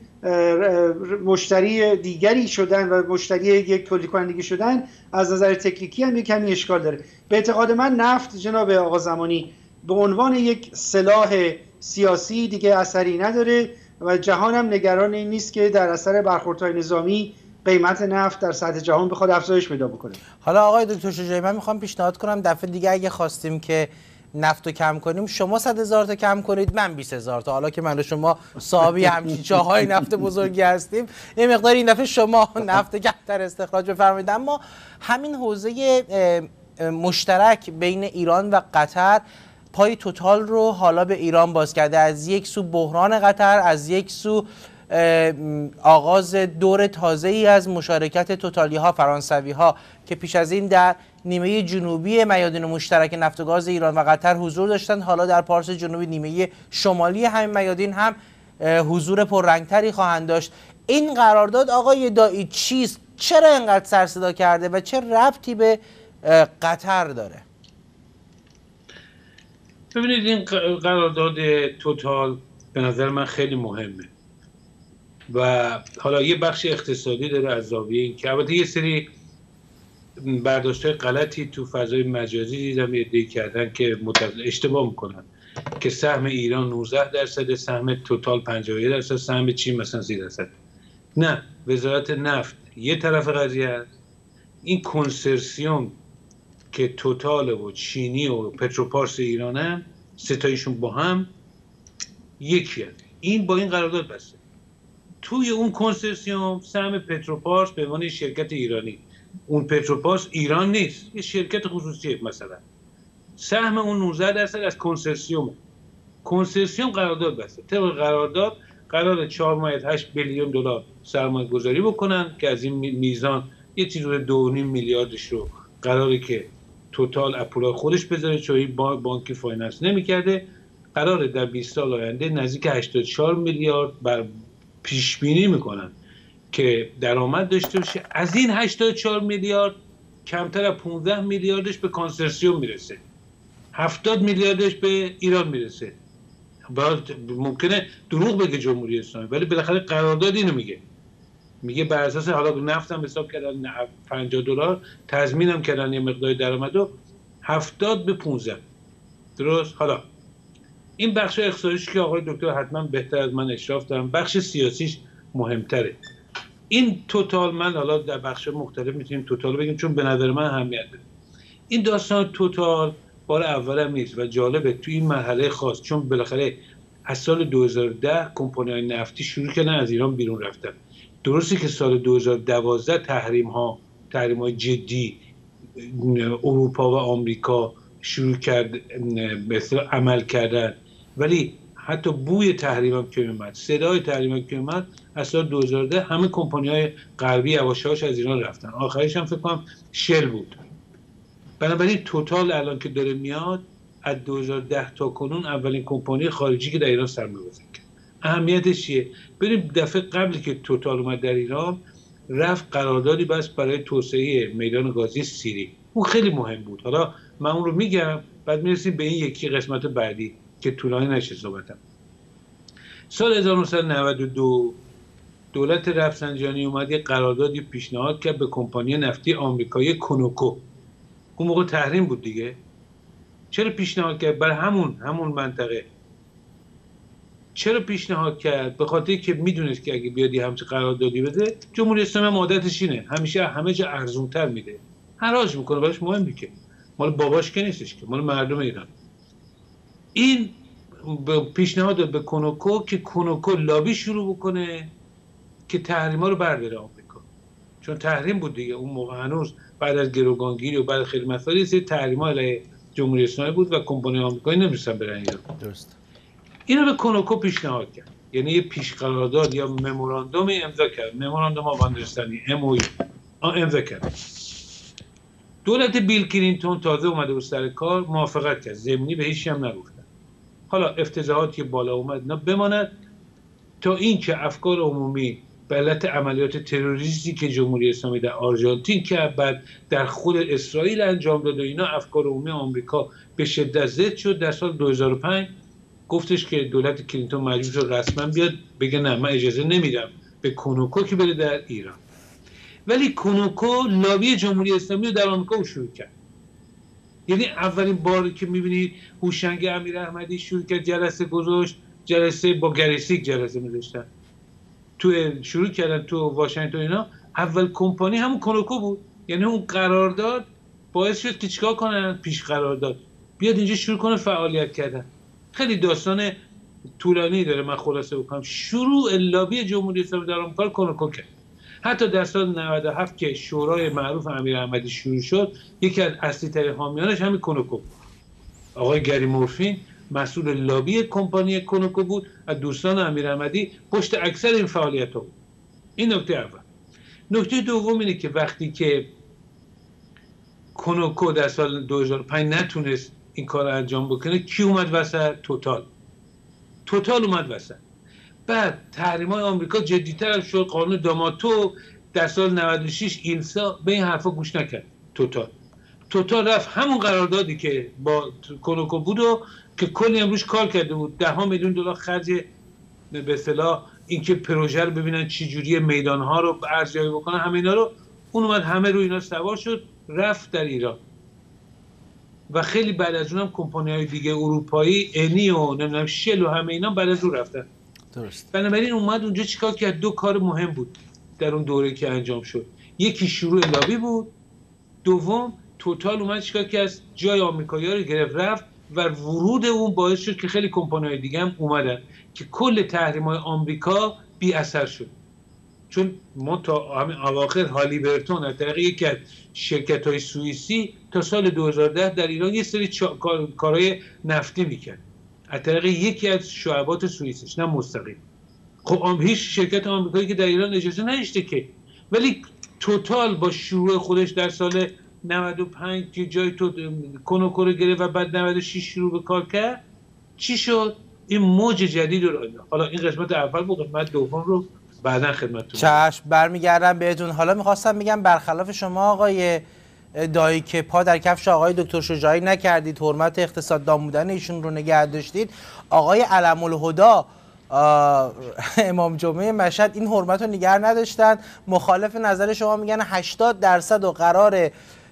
مشتری دیگری شدن و مشتری یک تولید کنندگی شدن، از نظر تکنیکی هم یک کمی اشکال داره. به اعتقاد من نفت جناب آقا زمانی به عنوان یک سلاح سیاسی دیگه اثری نداره و جهان هم نگران این نیست که در اثر برخوردهای نظامی قیمت نفت در سطح جهان بخواد افزایش پیدا بکنه. حالا آقای دکتر شجاعی، من میخوام پیشنهاد کنم دفعه دیگه اگه خواستیم که نفت رو کم کنیم شما 100,000 تا کم کنید، من 20,000 تا. حالا که من و شما صاحبی همچین چاهای نفت بزرگی هستیم، یه مقدار این دفعه شما نفت کمتر استخراج بفرمایید. اما همین حوزه مشترک بین ایران و قطر پای توتال رو حالا به ایران باز کرده. از یک سو بحران قطر، از یک سو آغاز دور تازه‌ای از مشارکت توتالی ها، فرانسوی ها که پیش از این در نیمه جنوبی میادین مشترک نفت و گاز ایران و قطر حضور داشتند، حالا در پارس جنوبی نیمه شمالی همین میادین هم حضور پررنگتری خواهند داشت. این قرارداد آقای دایی چیست؟ چرا اینقدر سر صدا کرده و چه ربطی به قطر داره؟ ببینید این قرارداد توتال به نظر من خیلی مهمه و حالا یه بخش اقتصادی داره از زاویه این که البته یه سری برداشت‌های غلطی تو فضای مجازی دیدم یه عده‌ای کردن که اشتباه میکنن که سهم ایران 19%، سهم توتال 51%، سهم چین مثلا 30%. نه، وزارت نفت یه طرف قضیه است، این کنسرسیوم که توتال و چینی و پتروپارس ایرانه ستایشون با هم یکی هست. این با این قرارداد بسته. توی اون کنسرسیوم سهم پتروپارس به عنوان شرکت ایرانی، اون پتروپارس ایران نیست، یه شرکت خصوصیه، مثلا سهم اون 19% از کنسرسیوم قرارداد بسته. طبق قرارداد قرار 4.8 بیلیون دلار سرمایه گذاری بکنن که از این میزان یه چیز رو 2.5 میلیاردش رو قراره که توتال اپولای خودش بذاره، چون این بانکی فایننس نمی‌کرده. قراره در 20 سال آینده نزدیک 84 میلیارد بر پیش بینی میکنن که درآمد داشته باشه. از این 84 میلیارد کمتر از 15 میلیاردش به کنسرسیوم میرسه، 70 میلیاردش به ایران میرسه. ممکنه دروغ بگه جمهوری اسلامی، ولی بالاخره قرارداد اینو میگه بر اساس حالا نفتم حساب کردن $50 تضمینم کردن یه مقدار درآمدو 70 به 15. درست؟ حالا این بخش اقتصادیش که آقای دکتر حتما بهتر از من اشراف دارن، بخش سیاسیش مهمتره. این توتال، من حالا در بخش مختلف میتونیم توتال بگیم چون به نظر من اهمیت داره. این داستان توتال بار اول هم نیست و جالبه تو این مرحله خاص، چون بالاخره از سال 2010 کمپانی‌های نفتی شروع کردن از ایران بیرون رفتن. درسته که سال 2012 تحریم‌های جدی اروپا و آمریکا شروع کرد به اصطلاح عمل کردن، ولی حتی بوی تحریم هم که می‌اومد، صدای تحریم هم که می‌اومد، از سال 2010 همه کمپانی‌های غربی یواش‌یواش از ایران رفتن. آخرش هم فکر کنم شل بود. بنابراین توتال الان که داره میاد، از 2010 تا کنون اولین کمپانی خارجی که در ایران سرمایه‌گذاری کرد. اهمیتش چیه؟ بریم دفعه قبلی که توتال اومد در ایران، رفت قراردادی بست برای توسعه میدان گازی سیری. اون خیلی مهم بود. حالا من اون رو میگم، بعد میرسیم به این یکی قسمت بعدی که طولانی نشه صحبتم. سال 1992 دولت رفسنجانی اومد یه قراردادی پیشنهاد کرد به کمپانی نفتی آمریکایی کنوکو. اون موقع تحریم بود دیگه. چرا پیشنهاد کرد؟ برای همون منطقه چرا پیشنهاد کرد؟ به خاطر که میدونست که اگه بیادی همچه قراردادی بده، جمهوری اسلامی هم عادتش اینه همیشه همه جا ارزونتر میده، حراج میکنه، براش مهم نیست که مال باباش که نیستش که، مال مردم ایران. این پیشنهاد داد به کنوکو که کنوکو لابی شروع بکنه که تحریما رو برداره آمریکا، چون تحریم بود دیگه اون موقع، هنوز بعد از گروگانگیری و بعد خیلی مسائل یه سری تحریما علیه جمهوری اسلامی بود و کمپانی آمریکایی نمی‌تونستن برن ایران. درست. اینو به کنوکو پیشنهاد کرد، یعنی یه پیش قرارداد یا مموراندوم امضا کرد، مموراندوم آف آندرستندینگ امضا کرد. دولت بیل کلینتون تازه اومده بود سر کار، موافقت کرد، ضمنی به هیچی هم نگفتن. حالا افتضاحاتی بالا اومد اینا بماند تا اینکه افکار عمومی به علت عملیات تروریستی که جمهوری اسلامی در آرژانتین که بعد در خود اسرائیل انجام داد و اینا، افکار عمومی آمریکا به شدت ضد شد. در سال 2005 گفتش که دولت کلینتون مجبور شد رسما بیاد بگه نه من اجازه نمیدم به کنوکو که بره در ایران. ولی کنوکو لابی جمهوری اسلامی رو در آمریکا شروع کرد. یعنی اولین باری که میبینید هوشنگ امیراحمدی شروع کرد جلسه گذاشت، جلسه با گریسیک جلسه میذاشتن شروع کردن تو واشنگتن اینا، اول کمپانی همون کنوکو بود. یعنی اون قرارداد باعث شد که چیکار کنن، پیش قرارداد بیاد اینجا شروع کنه فعالیت کردن. خیلی داستان طولانی داره، من خلاصه بکنم. شروع لابی جمهوری اسلامی در آمریکا کنوکو کرد. حتی در سال 97 که شورای معروف امیراحمدی شروع شد، یکی از اصلی ترین حامیانش همین کنوکو بود. آقای گری مورفین مسئول لابی کمپانی کنوکو بود، از دوستان امیراحمدی پشت اکثر این فعالیت‌ها بود. این نکته اول. نکته دوم اینه که وقتی که کنوکو در سال 2005 نتونست این کار رو انجام بکنه، کی اومد وسط؟ توتال اومد وسط. بعد تحریم‌های آمریکا جدی‌تر شد، قانون داماتو در سال 96 ایلسا به این حرفا گوش نکرد. توتال رفت همون قراردادی که با کنوکو بود و که کلی امروز کار کرده بود، $10 میلیون خرج به اصطلاح اینکه پروژه رو ببینن چه جوری میدان‌ها رو ارزیابی بکنن، همه اینا رو اون اومد همه رو اینا سوار شد رفت در ایران. و خیلی بعد از اونم کمپانی‌های دیگه اروپایی، انی و نمیدونم شل و همه اینا بعد از اون رفتن. درست. بنابراین اومد اونجا چیکار کرد؟ دو کار مهم بود در اون دوره که انجام شد. یکی شروع لابی بود، دوم توتال اومد چیکار کرد؟ جای آمریکایی‌ها رو گرفت رفت و ورود اون باعث شد که خیلی کمپانی‌های دیگه هم اومدن که کل تحریم‌های آمریکا بی اثر شد. چون ما تا همین اواخر هالیبرتون از طریق یکی از شرکت‌های سوئیسی تا سال 2010 در ایران یه سری کارهای نفتی میکرد از طریق یکی از شعبات سوئیسش، نه مستقیم. خب هیچ شرکت آمریکایی که در ایران اجازه نداشته که، ولی توتال با شروع خودش در سال 95 که جای کنوکو رو گرفت و بعد 96 شروع به کار کرد، چی شد؟ این موج جدید رو حالا این قسمت اول بود، قسمت دوم رو بعداً خدمتتون. چشم، برمیگردم بهتون. حالا میخواستم بگم برخلاف شما آقای دایی که پا در کفش آقای دکتر شجاعی نکردید، حرمت اقتصاددان بودن ایشون رو نگه داشتید، آقای علم‌الهدی امام جمعه مشهد این حرمت رو نگه نداشتن. مخالف نظر شما میگن 80% و قرار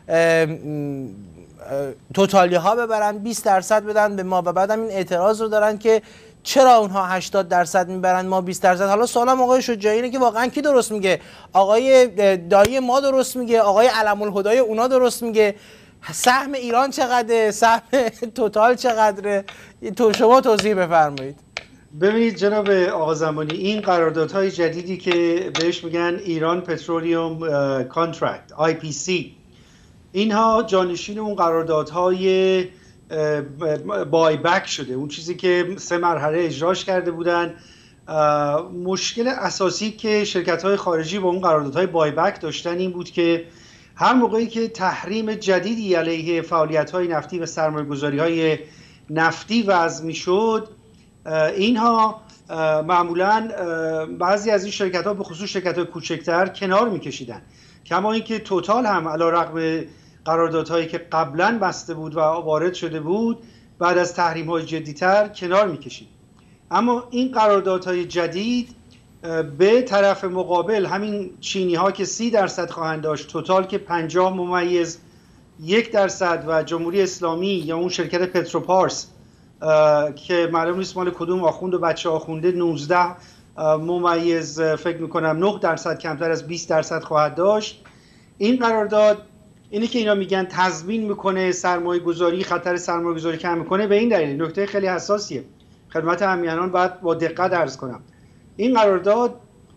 توتالی ها ببرن، 20% بدن به ما، و بعد هم این اعتراض رو دارن که چرا اونها 80% میبرن ما 20%. حالا سوالم آقای شجاعی اینه که واقعا کی درست میگه؟ آقای دایی ما درست میگه؟ آقای علم‌الهدی اونا درست میگه؟ سهم ایران چقدره؟ سهم توتال چقدره؟ شما توضیح بفرمایید. ببینید جناب آقا زمانی، این قراردادهای جدیدی که بهش میگن ایران پترولیوم کانترکت IPC، اینها جانشین اون قراردادهای بای بک شده، اون چیزی که 3 مرحله اجراش کرده بودن. مشکل اساسی که شرکت‌های خارجی با اون قراردادهای بای بک داشتن این بود که هر موقعی که تحریم جدیدی علیه فعالیت‌های نفتی و سرمایه‌گذاری‌های نفتی وضع می‌شد، اینها معمولاً بعضی از این شرکت‌ها به خصوص شرکت‌های کوچکتر کنار می‌کشیدن. کما اینکه توتال هم علیرغم قراردادهایی که قبلا بسته بود و وارد شده بود بعد از تحریم‌های جدی‌تر کنار می‌کشید. اما این قراردادهای جدید به طرف مقابل همین چینی‌ها که 30% خواهند داشت، توتال که 50.1% و جمهوری اسلامی یا اون شرکت پتروپارس که معلوم نیست مال کدوم آخوند و بچه آخونده 19 ممیز فکر میکنم 9% کمتر از 20% خواهد داشت. این قرارداد اینی که اینا میگن تضمین میکنه سرمایه گذاری، خطر سرمایه گذاری کم میکنه، به این دلیل نکته خیلی حساسیه خدمت همیهنان باید با دقت عرض کنم. این قرارداد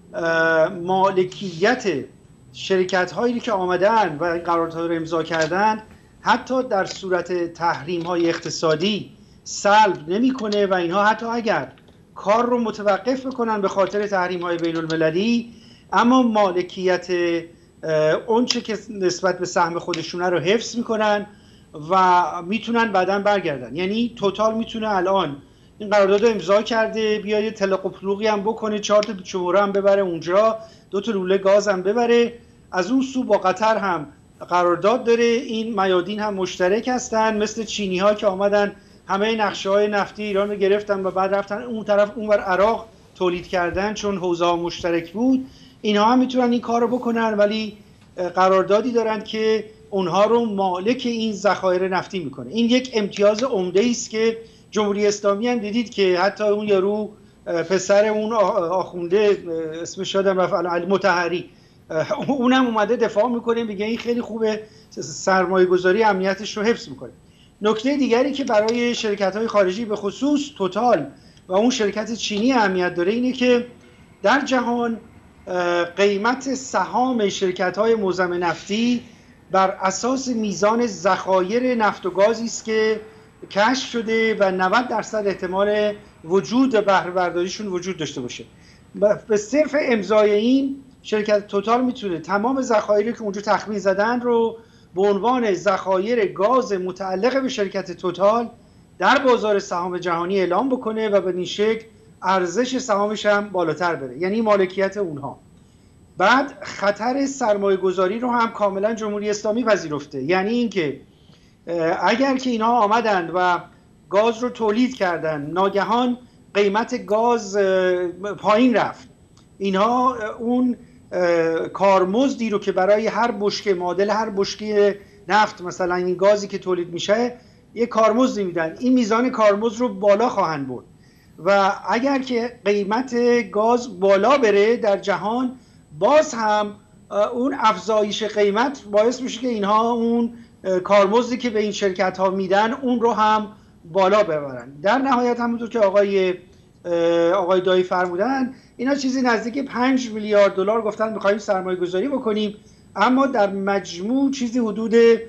مالکیت شرکت هایی که آمدن و این قرارداد رو امضا کردن حتی در صورت تحریم های اقتصادی سلب نمیکنه و اینها حتی اگر کار رو متوقف بکنن به خاطر تحریم های بین المللی، اما مالکیت اونچه که نسبت به سهم خودشونه رو حفظ میکنن و میتونن بعداً برگردن. یعنی توتال میتونه الان این قرارداد رو امضا کرده بیاد تلق و پلوغی هم بکنه، 4 تا چوره هم ببره اونجا، 2 تا لوله گاز هم ببره، از اون سو با قطر هم قرارداد داره، این میادین هم مشترک هستن، مثل چینی ها که آمدن همه نقشه های نفتی ایران رو گرفتن و بعد رفتن اون طرف اونور عراق تولید کردن چون حوزه ها مشترک بود. اینها هم میتونن این کار رو بکنن، ولی قراردادی دارن که اونها رو مالک این ذخایر نفتی میکنه. این یک امتیاز عمده است که جمهوری اسلامی هم دیدید که حتی اون یارو پسر اون آخونده اسمش یادم رفت علی مطهری، اونم اومده دفاع میکنه، میگه این خیلی خوبه، سرمایه گذاری امنیتش رو حفظ میکنه. نکته دیگری که برای شرکت های خارجی به خصوص توتال و اون شرکت چینی اهمیت داره اینه که در جهان قیمت سهام شرکت های موزم نفتی بر اساس میزان ذخایر نفت و گازی است که کشف شده و 90% احتمال وجود بهره برداریشون وجود داشته باشه. به صرف امضای این شرکت توتال میتونه تمام ذخایری که اونجا تخمین زدن رو به عنوان ذخایر گاز متعلق به شرکت توتال در بازار سهام جهانی اعلام بکنه و به این شکل ارزش سهامش هم بالاتر بره، یعنی مالکیت اونها. بعد خطر سرمایه گذاری رو هم کاملا جمهوری اسلامی پذیرفته، یعنی اینکه اگر که اینها آمدند و گاز رو تولید کردن، ناگهان قیمت گاز پایین رفت، اینها اون کارمزدی رو که برای هر بشکه معادل هر بشکه نفت مثلا این گازی که تولید میشه یه کارمزدی میدن، این میزان کارمزد رو بالا خواهند برد و اگر که قیمت گاز بالا بره در جهان، باز هم اون افزایش قیمت باعث میشه که اینها اون کارمزدی که به این شرکت ها میدن اون رو هم بالا ببرن. در نهایت همونطور که آقای دایی فرمودن، اینا چیزی نزدیک 5 میلیارد دلار گفتن میخوایم سرمایه گذاری بکنیم، اما در مجموع چیزی حدود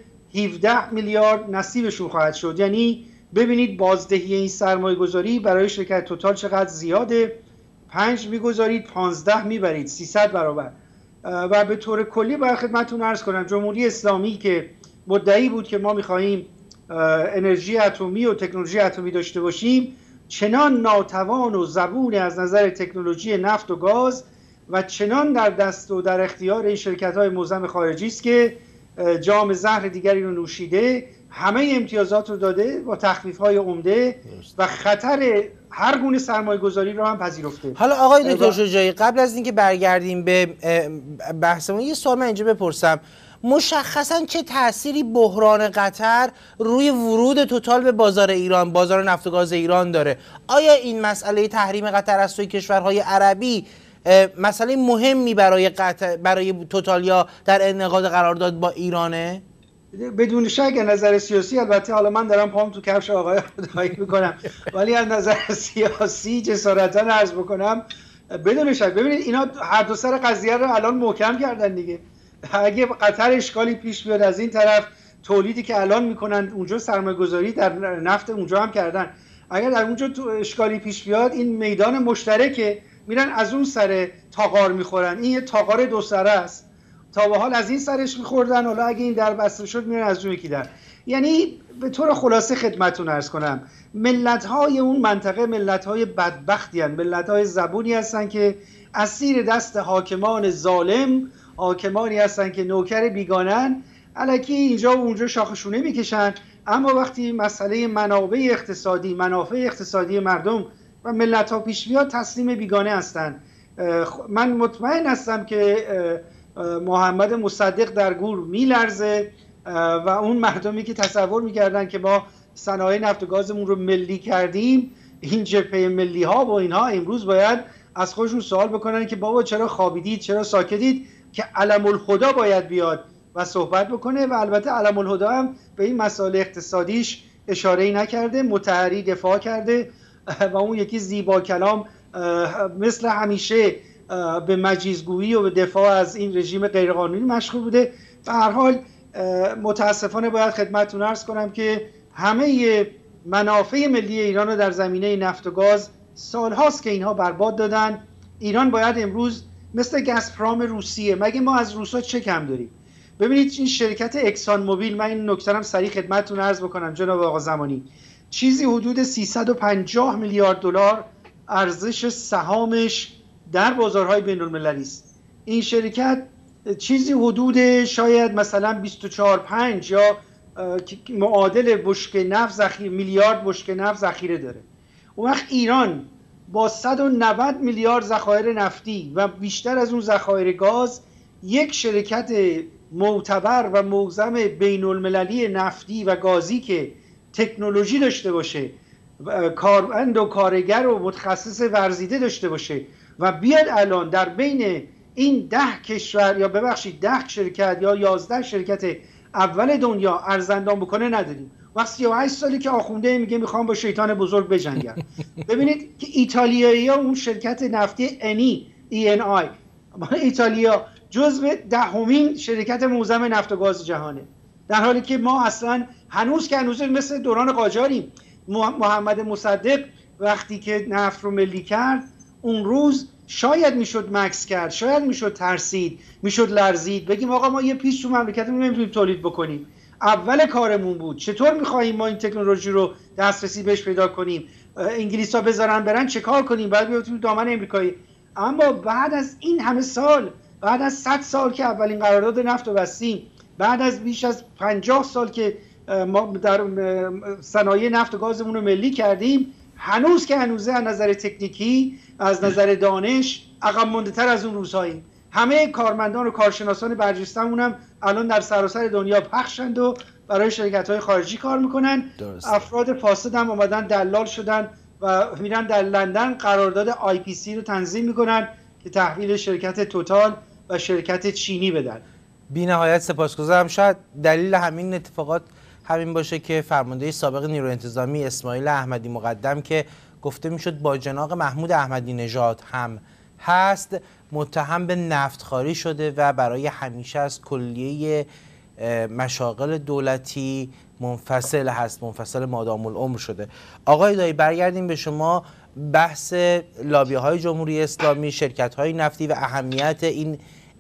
17 میلیارد نصیبشون خواهد شد. یعنی ببینید بازدهی این سرمایه گذاری برای شرکت توتال چقدر زیاده، 5 میگذارید 15 میبرید، 300 برابر. و به طور کلی باید خدمتتون عرض کنم جمهوری اسلامی که مدعی بود که ما میخواهیم انرژی اتمی و تکنولوژی اتمی داشته باشیم، چنان ناتوان و زبون از نظر تکنولوژی نفت و گاز و چنان در دست و در اختیار این شرکت‌های موزم خارجی است که جام زهر دیگری رو نوشیده، همه امتیازات رو داده با تخفیف‌های عمده و خطر هر گونه سرمایه‌گذاری رو هم پذیرفته. حالا آقای دکتر شجاعی، قبل از اینکه برگردیم به بحثمون یه سوال من اینجا بپرسم، مشخصاً چه تأثیری بحران قطر روی ورود توتال به بازار ایران، بازار نفت و گاز ایران داره؟ آیا این مسئله تحریم قطر از سوی کشورهای عربی مسئله مهمی برای توتال یا در انعقاد قرارداد با ایرانه؟ بدون شک از نظر سیاسی، البته حالا من دارم پام تو کفش آقای خدایی میکنم، ولی از نظر سیاسی جسارتا عرض بکنم بدون شک. ببینید اینا هر دو سر قضیه رو الان محکم کردن دیگه. اگه قطر اشکالی پیش بیاد از این طرف، تولیدی که الان میکنن اونجا، سرمایه گذاری در نفت اونجا هم کردن، اگر در اونجا اشکالی پیش بیاد این میدان مشترکه، میرن از اون سر تاغار میخورن. این یه تاغار دو سره است، تا به حال از این سرش میخوردن، حالا اگه این در بسته شد میرن از اون یکی در. یعنی به طور خلاصه خدمتتون عرض کنم ملت‌های اون منطقه ملت‌های بدبختی هستند، ملت‌های زبونی هستن که اسیر دست حاکمان ظالم، حاکمانی هستن که نوکر بیگانن، الکی اینجا و اونجا شاخشونه میکشن، اما وقتی مسئله منابع اقتصادی، منافع اقتصادی مردم و ملت‌ها پیش بیاد تسلیم بیگانه هستن. من مطمئن هستم که محمد مصدق در گور میلرزه و اون مردمی که تصور میکردن که ما صنایع نفت و گازمون رو ملی کردیم، این جبهه ملی ها و اینها امروز باید از خودشون سوال بکنن که بابا چرا خوابیدید، چرا ساکتید، که علم الهدا باید بیاد و صحبت بکنه. و البته علم الهدا هم به این مسائل اقتصادیش اشاره‌ای نکرده، مطهری دفاع کرده و اون یکی زیبا کلام مثل همیشه به مجیزگویی و به دفاع از این رژیم غیرقانونی مشغول بوده. به هر حال متاسفانه باید خدمتتون عرض کنم که همه منافع ملی ایران رو در زمینه نفت و گاز سالهاست که اینها برباد دادن. ایران باید امروز مثل گازپرام روسیه، مگه ما از روسا چه کم داریم؟ ببینید این شرکت اکسان موبیل، من این نکته رو سریع خدمتتون عرض بکنم جناب آقا زمانی، چیزی حدود 350 میلیارد دلار ارزش سهامش در بازارهای بین المللی است. این شرکت چیزی حدود شاید مثلا 24-5 یا معادل بشکه نفت ذخیره، میلیارد بشکه نفت ذخیره داره. اون وقت ایران با 190 میلیارد ذخایر نفتی و بیشتر از اون ذخایر گاز، یک شرکت معتبر و موزم بین المللی نفتی و گازی که تکنولوژی داشته باشه، کارمند و کارگر و متخصص ورزیده داشته باشه و بیاد الان در بین این 10 کشور یا ببخشید 10 شرکت یا 11 شرکت اول دنیا ارزندان بکنه نداریم. وقتی 38 سالی که آخونده میگه میخوام با شیطان بزرگ بجنگم. ببینید که ایتالیایی‌ها اون شرکت نفتی ENI ایتالیا جزو 10مین شرکت موزم نفت و گاز جهانه، در حالی که ما اصلا هنوز مثل دوران قاجاریم. محمد مصدق وقتی که نفت رو ملی کرد اون روز شاید میشد مکس کرد، شاید میشد ترسید، میشد لرزید، بگیم آقا ما یه پیش تو مملکتمون نمیتونیم تولید بکنیم. اول کارمون بود چطور میخوایم ما این تکنولوژی رو دسترسی بهش پیدا کنیم، انگلیسا بذارن برن چه کار کنیم، بعد بیایم تو دامن امریکایی. اما بعد از این همه سال، بعد از 100 سال که اولین قرارداد نفت رو بستیم، بعد از بیش از 50 سال که ما در صنایع نفت و گازمون رو ملی کردیم، هنوز که هنوزه از نظر تکنیکی، از نظر دانش عقب مونده تر از اون روزهاییم. همه کارمندان و کارشناسان برجسته‌مون هم الان در سراسر دنیا پخشند و برای شرکت‌های خارجی کار میکنن. افراد فاسد هم اومدن دلال شدن و میرن در لندن قرارداد IPC رو تنظیم میکنن که تحویل شرکت توتال و شرکت چینی بدن. بی نهایت سپاسگزارم. شاید دلیل همین اتفاقات همین باشه که فرمانده سابق نیروی انتظامی اسماعیل احمدی مقدم که گفته میشد با جناق محمود احمدی نژاد هم هست، متهم به نفتخواری شده و برای همیشه از کلیه مشاغل دولتی منفصل هست، منفصل مادام العمر شده. آقای دایی برگردیم به شما. بحث لابی‌های جمهوری اسلامی، شرکت‌های نفتی و اهمیت این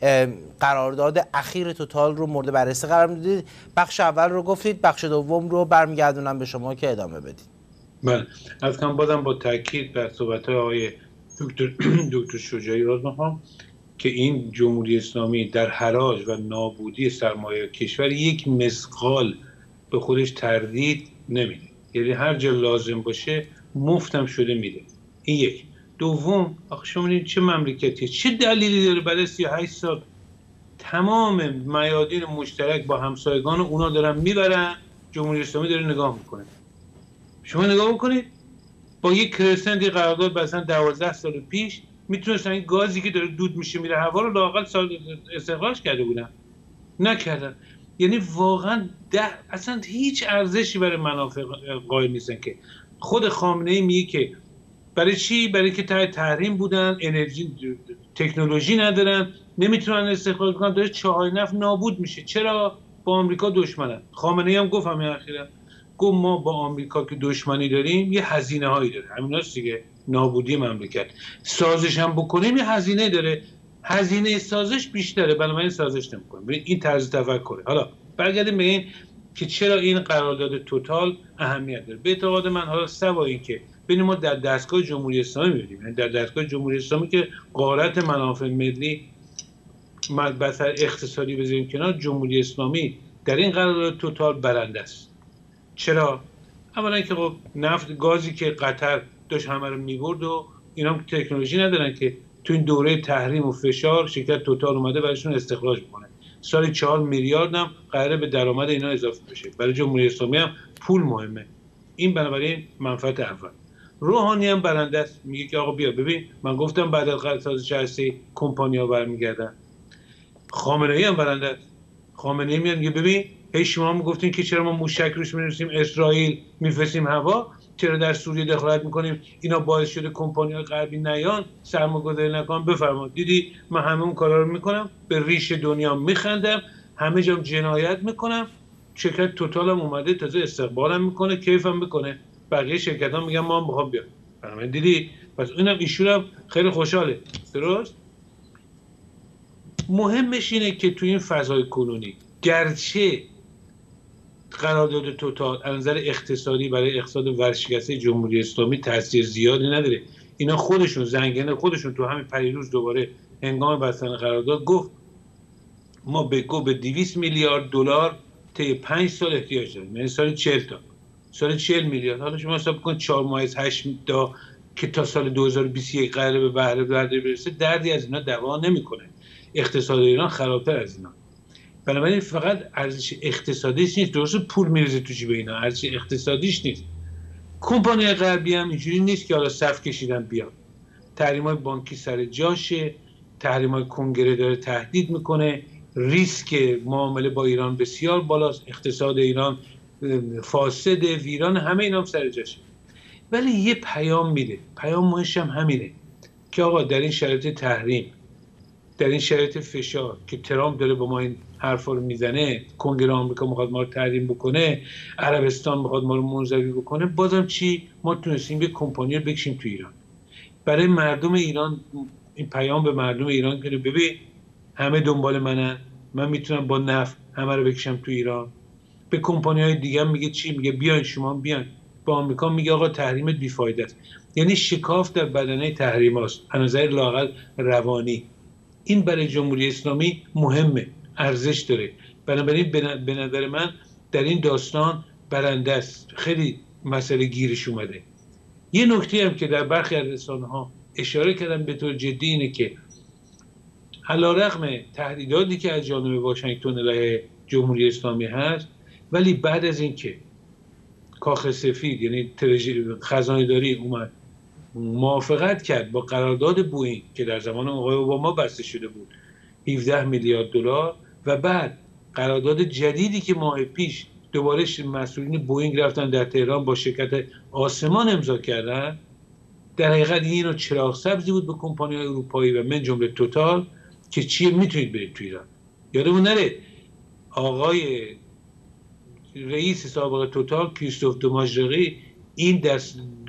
قرارداد اخیر توتال رو مورد بررسی قرار میدید. بخش اول رو گفتید، بخش دوم رو برمیگردونم به شما که ادامه بدید. بله، از کم بازم با تاکید بر صحبت‌های آقای دکتر شجاعی راز می‌خوام که این جمهوری اسلامی در حراج و نابودی سرمایه کشور یک مثقال به خودش تردید نمیده، یعنی هر جا لازم باشه مفتم شده میده. این یک. دوم، آخه شما ببینید چه مملکتیه، چه دلیلی داره بعد از 38 سال تمام میادین مشترک با همسایگان اونا دارن میبرن، جمهوری اسلامی داره نگاه میکنه. شما نگاه بکنید با یک کرسنتی قرارداد بستن 12 سال پیش، میتونستن این گازی که داره دود میشه میره هوا رو لااقل سال استخراج کرده بودن، نکردن. یعنی واقعا اصلا هیچ ارزشی برای منافع قائل نیستن. که خود خامنه‌ای میگه که برای چی؟ برای که تحت تحریم بودن، انرژی تکنولوژی ندارن، نمیتونن استخراج کنن، داره چاهای نفت نابود میشه. چرا؟ با آمریکا دشمنن. خامنه‌ای هم گفت همین اخیراً، گفت ما با آمریکا که دشمنی داریم یه هزینه هایی داره، همیناست دیگه، نابودی مملکت. سازش هم بکنیم یه هزینه داره، هزینه سازش بیشتره، بنابراین سازش نمی‌کنیم. ببین این طرز تفکره. حالا برگردیم به این که چرا این قرارداد توتال اهمیت داره. به اعتقاد من، حالا سوا این که ببینیم ما در دستگاه جمهوری اسلامی می‌بینیم، یعنی در دستگاه جمهوری اسلامی که غارت منافع ملی بسر اقتصادی بذاریم کنار، جمهوری اسلامی در این قرارداد توتال برنده است. چرا؟ اولا که خب نفت گازی که قطر داشت همه رو می‌برد و اینا هم تکنولوژی ندارن که تو این دوره تحریم و فشار شرکت توتال اومده براشون استخراج می‌کنه. سال 4 میلیارد هم قراره به درآمد اینا اضافه بشه. برای جمهوری اسلامی هم پول مهمه. این بنابراین منفعت اول. روحانی هم برنده است، میگه که آقا بیا ببین من گفتم بعد از قرارداد هسته‌ای کمپانی‌ها برمیگردن. خامنه‌ای هم برنده است. خامنه‌ای میاد میگه ببین هی شما میگفتین که چرا ما موشک روش می‌نویسیم اسرائیل میفرستیم هوا، چرا در سوریه دخالت میکنیم، اینا باعث شده کمپانی‌های غربی نیان سرمایه‌گذاری نکنن، بفرمایید دیدی من همه اون کارا رو میکنم، به ریش دنیا میخندم، همه جام جنایت میکنم، شرکت توتال هم اومده تازه استقبالم میکنه، کیفم میکنه، بقیه شرکت‌ها میگن ما هم میخوام بیام. برای دیدی پس اینم ایشون هم خیلی خوشحاله. درست. مهمش اینه که تو این فضای کنونی گرچه قرارداد توتال از نظر اقتصادی برای اقتصاد ورشکسته جمهوری اسلامی تاثیر زیادی نداره، اینا خودشون زنگنه خودشون تو همین پریروز دوباره هنگام بستن قرارداد گفت ما به 200 میلیارد دلار طی 5 سال احتیاج داریم، یعنی سال 40 تا سال 40 میلیارد. حالا شما حساب کن 4 ماه از 8 تا که تا سال 2021 قراره به بهره برسه، دردی از اینا دوا نمیکنه. اقتصاد ایران خرابتر از اینا. بنابراین فقط ارزش اقتصادیش نیست، درسته پول میرزه تو جیب اینا، ارزش اقتصادیش نیست. کمپانی غربی هم اینجوری نیست که حالا صف کشیدن بیان. تحریم‌های بانکی سر جاشه، تحریم‌های کنگره داره تهدید میکنه، ریسک معامله با ایران بسیار بالاست، اقتصاد ایران فاسده، ویران، همه اینا هم سر جاشه. ولی یه پیام میده، پیام مهمش هم همینه که آقا در این شرایط تحریم، در این شرایط فشار که ترامپ داره با ما این حرفا رو میزنه، کنگره آمریکا میخواد ما رو تحریم بکنه، عربستان میخواد ما رو منزوی بکنه، بازم چی؟ ما تونستیم یه کمپانی رو بکشیم تو ایران. برای مردم ایران این پیام به مردم ایران کنه ببین همه دنبال منن، من میتونم با نفت همه رو بکشم تو ایران. به کمپانی‌های دیگه هم میگه چی؟ میگه بیاین شما بیاین. با آمریکا میگه آقا تحریمت بیفایده است. یعنی شکاف در بدنه تحریماست از نظر لااقل روانی. این برای جمهوری اسلامی مهمه، ارزش داره. بنابراین به نظر من در این داستان برنده است. خیلی مسئله گیرش اومده. یه نکته هم که در برخی از رسانه‌ها اشاره کردن به طور جدی اینه که علی‌رغم تهدیداتی که از جانب واشنگتن علیه جمهوری اسلامی هست، ولی بعد از اینکه کاخ سفید یعنی خزانه‌داری اومد موافقت کرد با قرارداد بوئینگ که در زمان آقای اوباما بسته شده بود 17 میلیارد دلار و بعد قرارداد جدیدی که ماه پیش دوباره مسئولین بوئینگ رفتن در تهران با شرکت آسمان امضا کردن، در حقیقت اینو چراغ سبزی بود به کمپانی‌های اروپایی و من جمله توتال که چیه میتونید برید تو ایران. یادمون نره آقای رئیس سابق توتال کریستوف دوماژرقی این در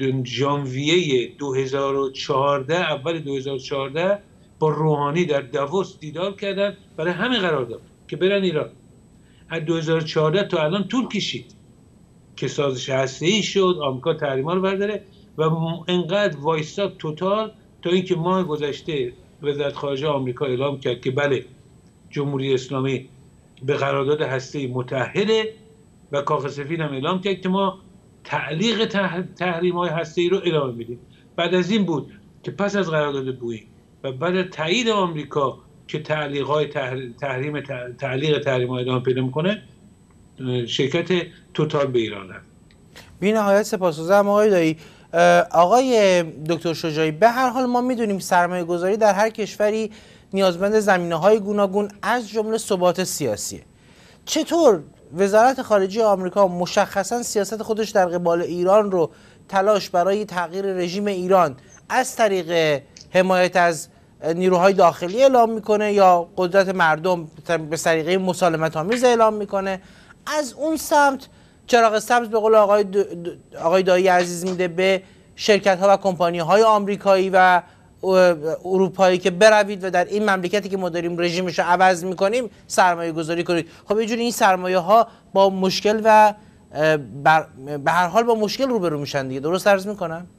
ژانویه 2014 اول 2014 با روحانی در داووس دیدار کردن برای همین قرارداد که برن ایران. از 2014 تا الان طول کشید که سازش هسته‌ای شد، آمریکا تحریم‌ها رو برداره و انقدر وایستاد توتال تا اینکه ماه گذشته وزارت خارجه آمریکا اعلام کرد که بله جمهوری اسلامی به قرارداد هسته‌ای متحده و کاخ سفید هم اعلام کرد که ما تعلیق تحریم‌های هسته‌ای رو ادامه میدیم. بعد از این بود که پس از قرارداد بوئینگ و بعد از تایید آمریکا که تعلیق تحریم‌های ادامه پیدا میکنه، شرکت توتال به ایران رفت. بی نهایت سپاسگزارم آقای دایی. آقای دکتر شجاعی، به هر حال ما میدونیم سرمایه گذاری در هر کشوری نیازمند زمینه‌های گوناگون از جمله ثبات سیاسیه. چطور وزارت خارجه آمریکا مشخصاً سیاست خودش در قبال ایران رو تلاش برای تغییر رژیم ایران از طریق حمایت از نیروهای داخلی اعلام میکنه یا قدرت مردم به طریقه مسالمت آمیز اعلام میکنه، از اون سمت چراغ سبز به قول آقای دایی عزیز میده به شرکت ها و کمپانی های آمریکایی و اروپایی که بروید و در این مملکتی که ما داریم رژیمش رو عوض میکنیم سرمایه گذاری کنید. خب یه جوری این سرمایه ها با مشکل و به هر حال با مشکل روبرو میشن دیگه. درست عرض میکنم؟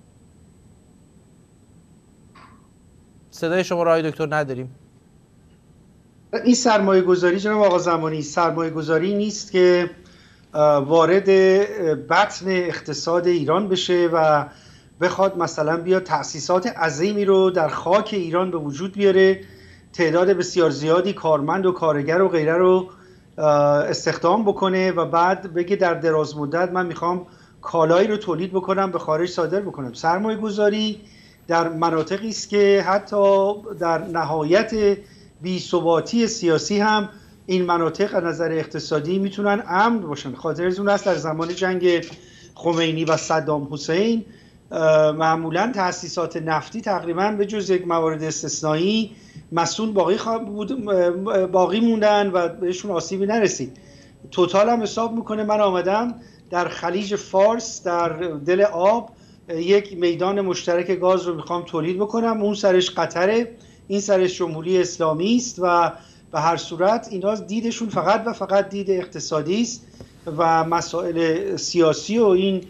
صدای شما رو آقای دکتر نداریم. این سرمایه گذاری جناب آقا زمانی سرمایه گذاری نیست که وارد بطن اقتصاد ایران بشه و بخواد مثلا بیا تأسیسات عظیمی رو در خاک ایران به وجود بیاره، تعداد بسیار زیادی کارمند و کارگر و غیره رو استخدام بکنه و بعد بگه در دراز مدت من میخوام کالایی رو تولید بکنم به خارج صادر بکنم. سرمایه گذاری در مناطقی است که حتی در نهایت بی‌ثباتی سیاسی هم این مناطق از نظر اقتصادی میتونن امن باشن. خاطرتون هست در زمان جنگ خمینی و صدام حسین معمولا تأسیسات نفتی تقریبا به جز یک موارد استثنایی مسئول باقی موندن و بهشون آسیبی نرسید. توتال هم حساب میکنه من آمدم در خلیج فارس در دل آب یک میدان مشترک گاز رو میخوام تولید بکنم، اون سرش قطره، این سرش جمهوری اسلامی است و به هر صورت اینا دیدشون فقط و فقط دید اقتصادی است و مسائل سیاسی و این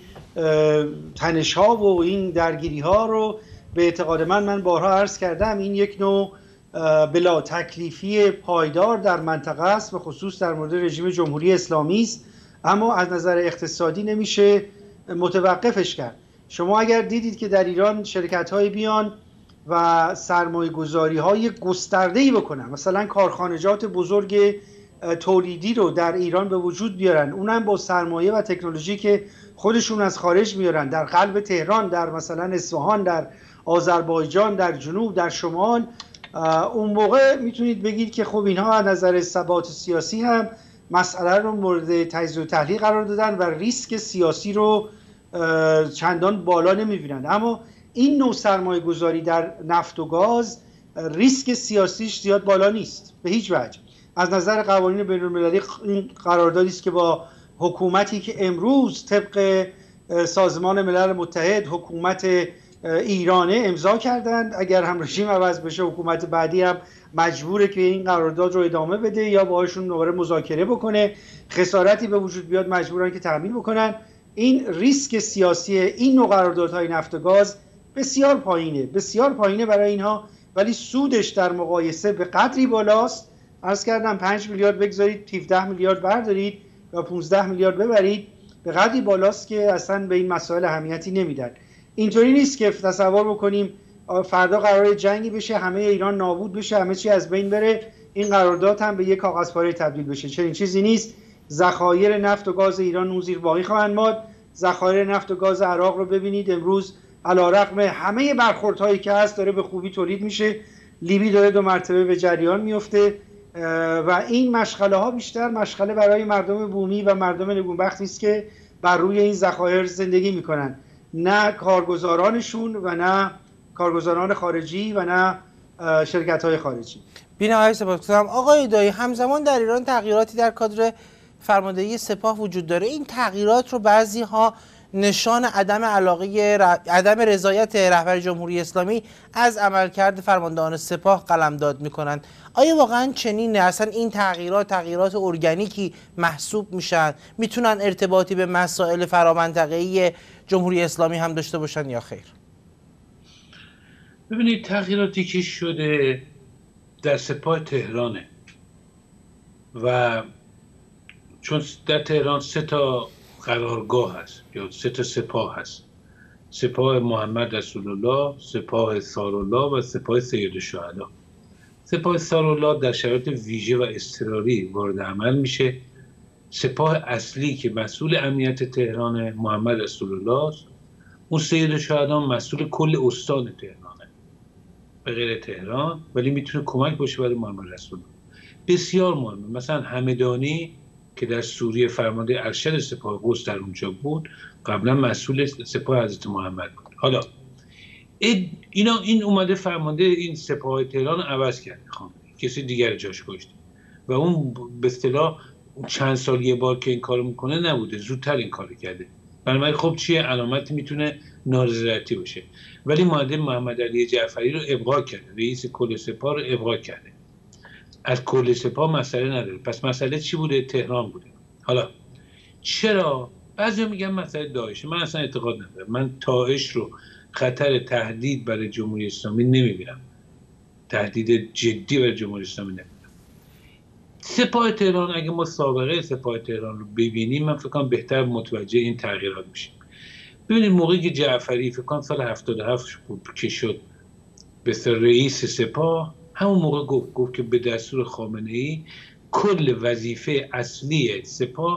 تنش ها و این درگیری ها رو به اعتقاد من بارها عرض کردم این یک نوع بلا تکلیفی پایدار در منطقه است و خصوص در مورد رژیم جمهوری اسلامی است، اما از نظر اقتصادی نمیشه متوقفش کرد. شما اگر دیدید که در ایران شرکت های بیان و سرمایه گذاری های گسترده‌ای بکنن، مثلا کارخانجات بزرگ تولیدی رو در ایران به وجود بیارن، اونم با سرمایه و تکنولوژی که خودشون از خارج میارن، در قلب تهران، در مثلا اصفهان، در آذربایجان، در جنوب، در شمال، اون موقع میتونید بگید که خب اینها از نظر ثبات سیاسی هم مسئله رو مورد تجزیه و تحلیل قرار دادن و ریسک سیاسی رو چندان بالا نمیبینن. اما این نوع سرمایه گذاری در نفت و گاز ریسک سیاسیش زیاد بالا نیست به هیچ وجه. از نظر قوانین بین المللی این قراردادی است که با حکومتی که امروز طبق سازمان ملل متحد حکومت ایرانه امضا کردند، اگر هم رژیم عوض بشه حکومت بعدی هم مجبوره که این قرارداد رو ادامه بده یا باهاشون دوباره مذاکره بکنه، خسارتی به وجود بیاد مجبورن که تحمل بکنن. این ریسک سیاسی این نوع قراردادهای نفت و گاز بسیار پایینه برای اینها، ولی سودش در مقایسه به قدری بالاست. عرض کردم 5 میلیارد بگذارید 17 میلیارد بردارید یا 15 میلیارد ببرید، به قدری بالاست که اصلا به این مسائل اهمیتی نمیدن. اینطوری نیست که تصور بکنیم فردا قرار جنگی بشه، همه ایران نابود بشه، همه چی از بین بره، این قرارداد هم به یک کاغذ پاره تبدیل بشه. چنین چیزی نیست. ذخایر نفت و گاز ایران اون زیر باقی خواهند ماند. ذخایر نفت و گاز عراق رو ببینید امروز علیرغم همه برخوردهایی که هست داره به خوبی تولید میشه. لیبی داره 2 مرتبه به جریان میفته و این مشغله ها بیشتر مشغله برای مردم بومی و مردم نگونبختی است که بر روی این ذخایر زندگی میکنن، نه کارگزارانشون و نه کارگزاران خارجی و نه شرکت های خارجی. بی‌نهایت سپاسگزارم. آقای دایی، همزمان در ایران تغییراتی در کادر فرماندهی سپاه وجود داره. این تغییرات رو بعضی ها نشان عدم رضایت رهبر جمهوری اسلامی از عملکرد فرماندهان سپاه قلمداد میکنند. آیا واقعا چنینه؟ اصلا این تغییرات ارگانیکی محسوب میشن؟ میتونن ارتباطی به مسائل فرامنطقه‌ای جمهوری اسلامی هم داشته باشن یا خیر؟ ببینید تغییراتی که شده در سپاه تهرانه و چون در تهران 3 تا قرارگاه هست یا 3 تا سپاه هست، سپاه محمد رسول الله، سپاه ثارالله و سپاه سید الشهدا. سپاه ثارالله در شرایط ویژه و اضطراری وارد عمل میشه. سپاه اصلی که مسئول امنیت تهران محمد رسول الله است، اون سید الشهدا مسئول کل استان تهرانه به غیر تهران، ولی میتونه کمک باشه برای محمد رسول الله. بسیار مهمه. مثلا همدانی که در سوریه فرمانده ارشد سپاه قدس در اونجا بود، قبلا مسئول سپاه حضرت محمد بود. حالا این اومده فرمانده این سپاه تهران عوض کرده، کسی دیگر جاش گذاشته و اون به اصطلاح چند سال یه بار که این کارو میکنه نبوده، زودتر این کارو کرده. بنابراین خب چیه علامتی میتونه نارضایتی باشه، ولی معدل محمد علی جعفری رو ابقا کرده، رئیس کل سپاه رو ابقا کرده. از کل سپاه مسئله نداره. پس مسئله چی بوده؟ تهران بوده. حالا چرا بعضی میگن مسئله داعشه؟ من اصلا اعتقاد ندارم. من داعش رو خطر تهدید برای جمهوری اسلامی نمیبینم، تهدید جدی برای جمهوری اسلامی نمیبینم. سپاه تهران، اگه ما سابقه سپاه تهران رو ببینیم، من فکر کنم بهتر متوجه این تغییرات میشیم. ببینید موقعی که جعفری فکر کنم سال 77 که شد به رئیس سپاه، همون موقع گفت که به دستور خامنه‌ای کل وظیفه اصلی سپاه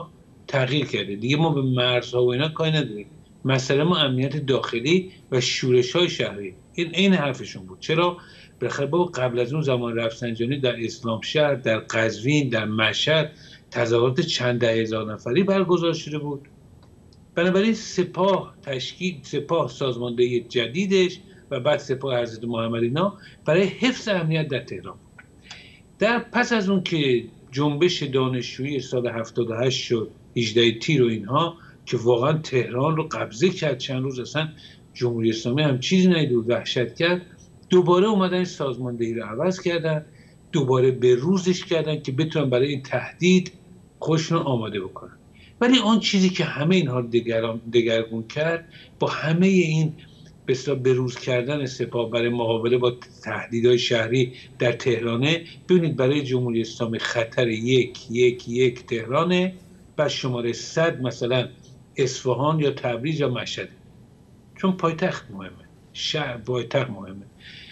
تغییر کرده. دیگه ما به مرزها و اینا کاری نداریم. مسئله ما امنیت داخلی و شورش‌های شهری. این عین حرفشون بود. چرا؟ بالاخره قبل از اون زمان رفسنجانی در اسلامشهر، در قزوین، در مشهد تظاهرات چند ده هزار نفری برگزار شده بود. بنابراین سپاه سازماندهی جدیدش و بعد سپاه حضرت محمد اینا برای حفظ امنیت در تهران. در پس از اون که جنبش دانشجویی سال 78 شد، 18 تیر و اینها که واقعا تهران رو قبضه کرد، چند روز اصلا جمهوری اسلامی هم چیزی ندید و وحشت کرد، دوباره اومدن سازماندهی رو عوض کردن، دوباره به روزش کردن که بتونن برای این تهدید خودشون رو آماده بکنن. ولی آن چیزی که همه اینها رو دگرگون کرد با همه این به روز کردن سپاه برای مقابله با تهدیدهای شهری در تهرانه، ببینید برای جمهوری اسلامی خطر 111 تهرانه، بر شماره 100 مثلا اصفهان یا تبریز یا مشهد، چون پایتخت مهمه، شهر پایتخت مهمه.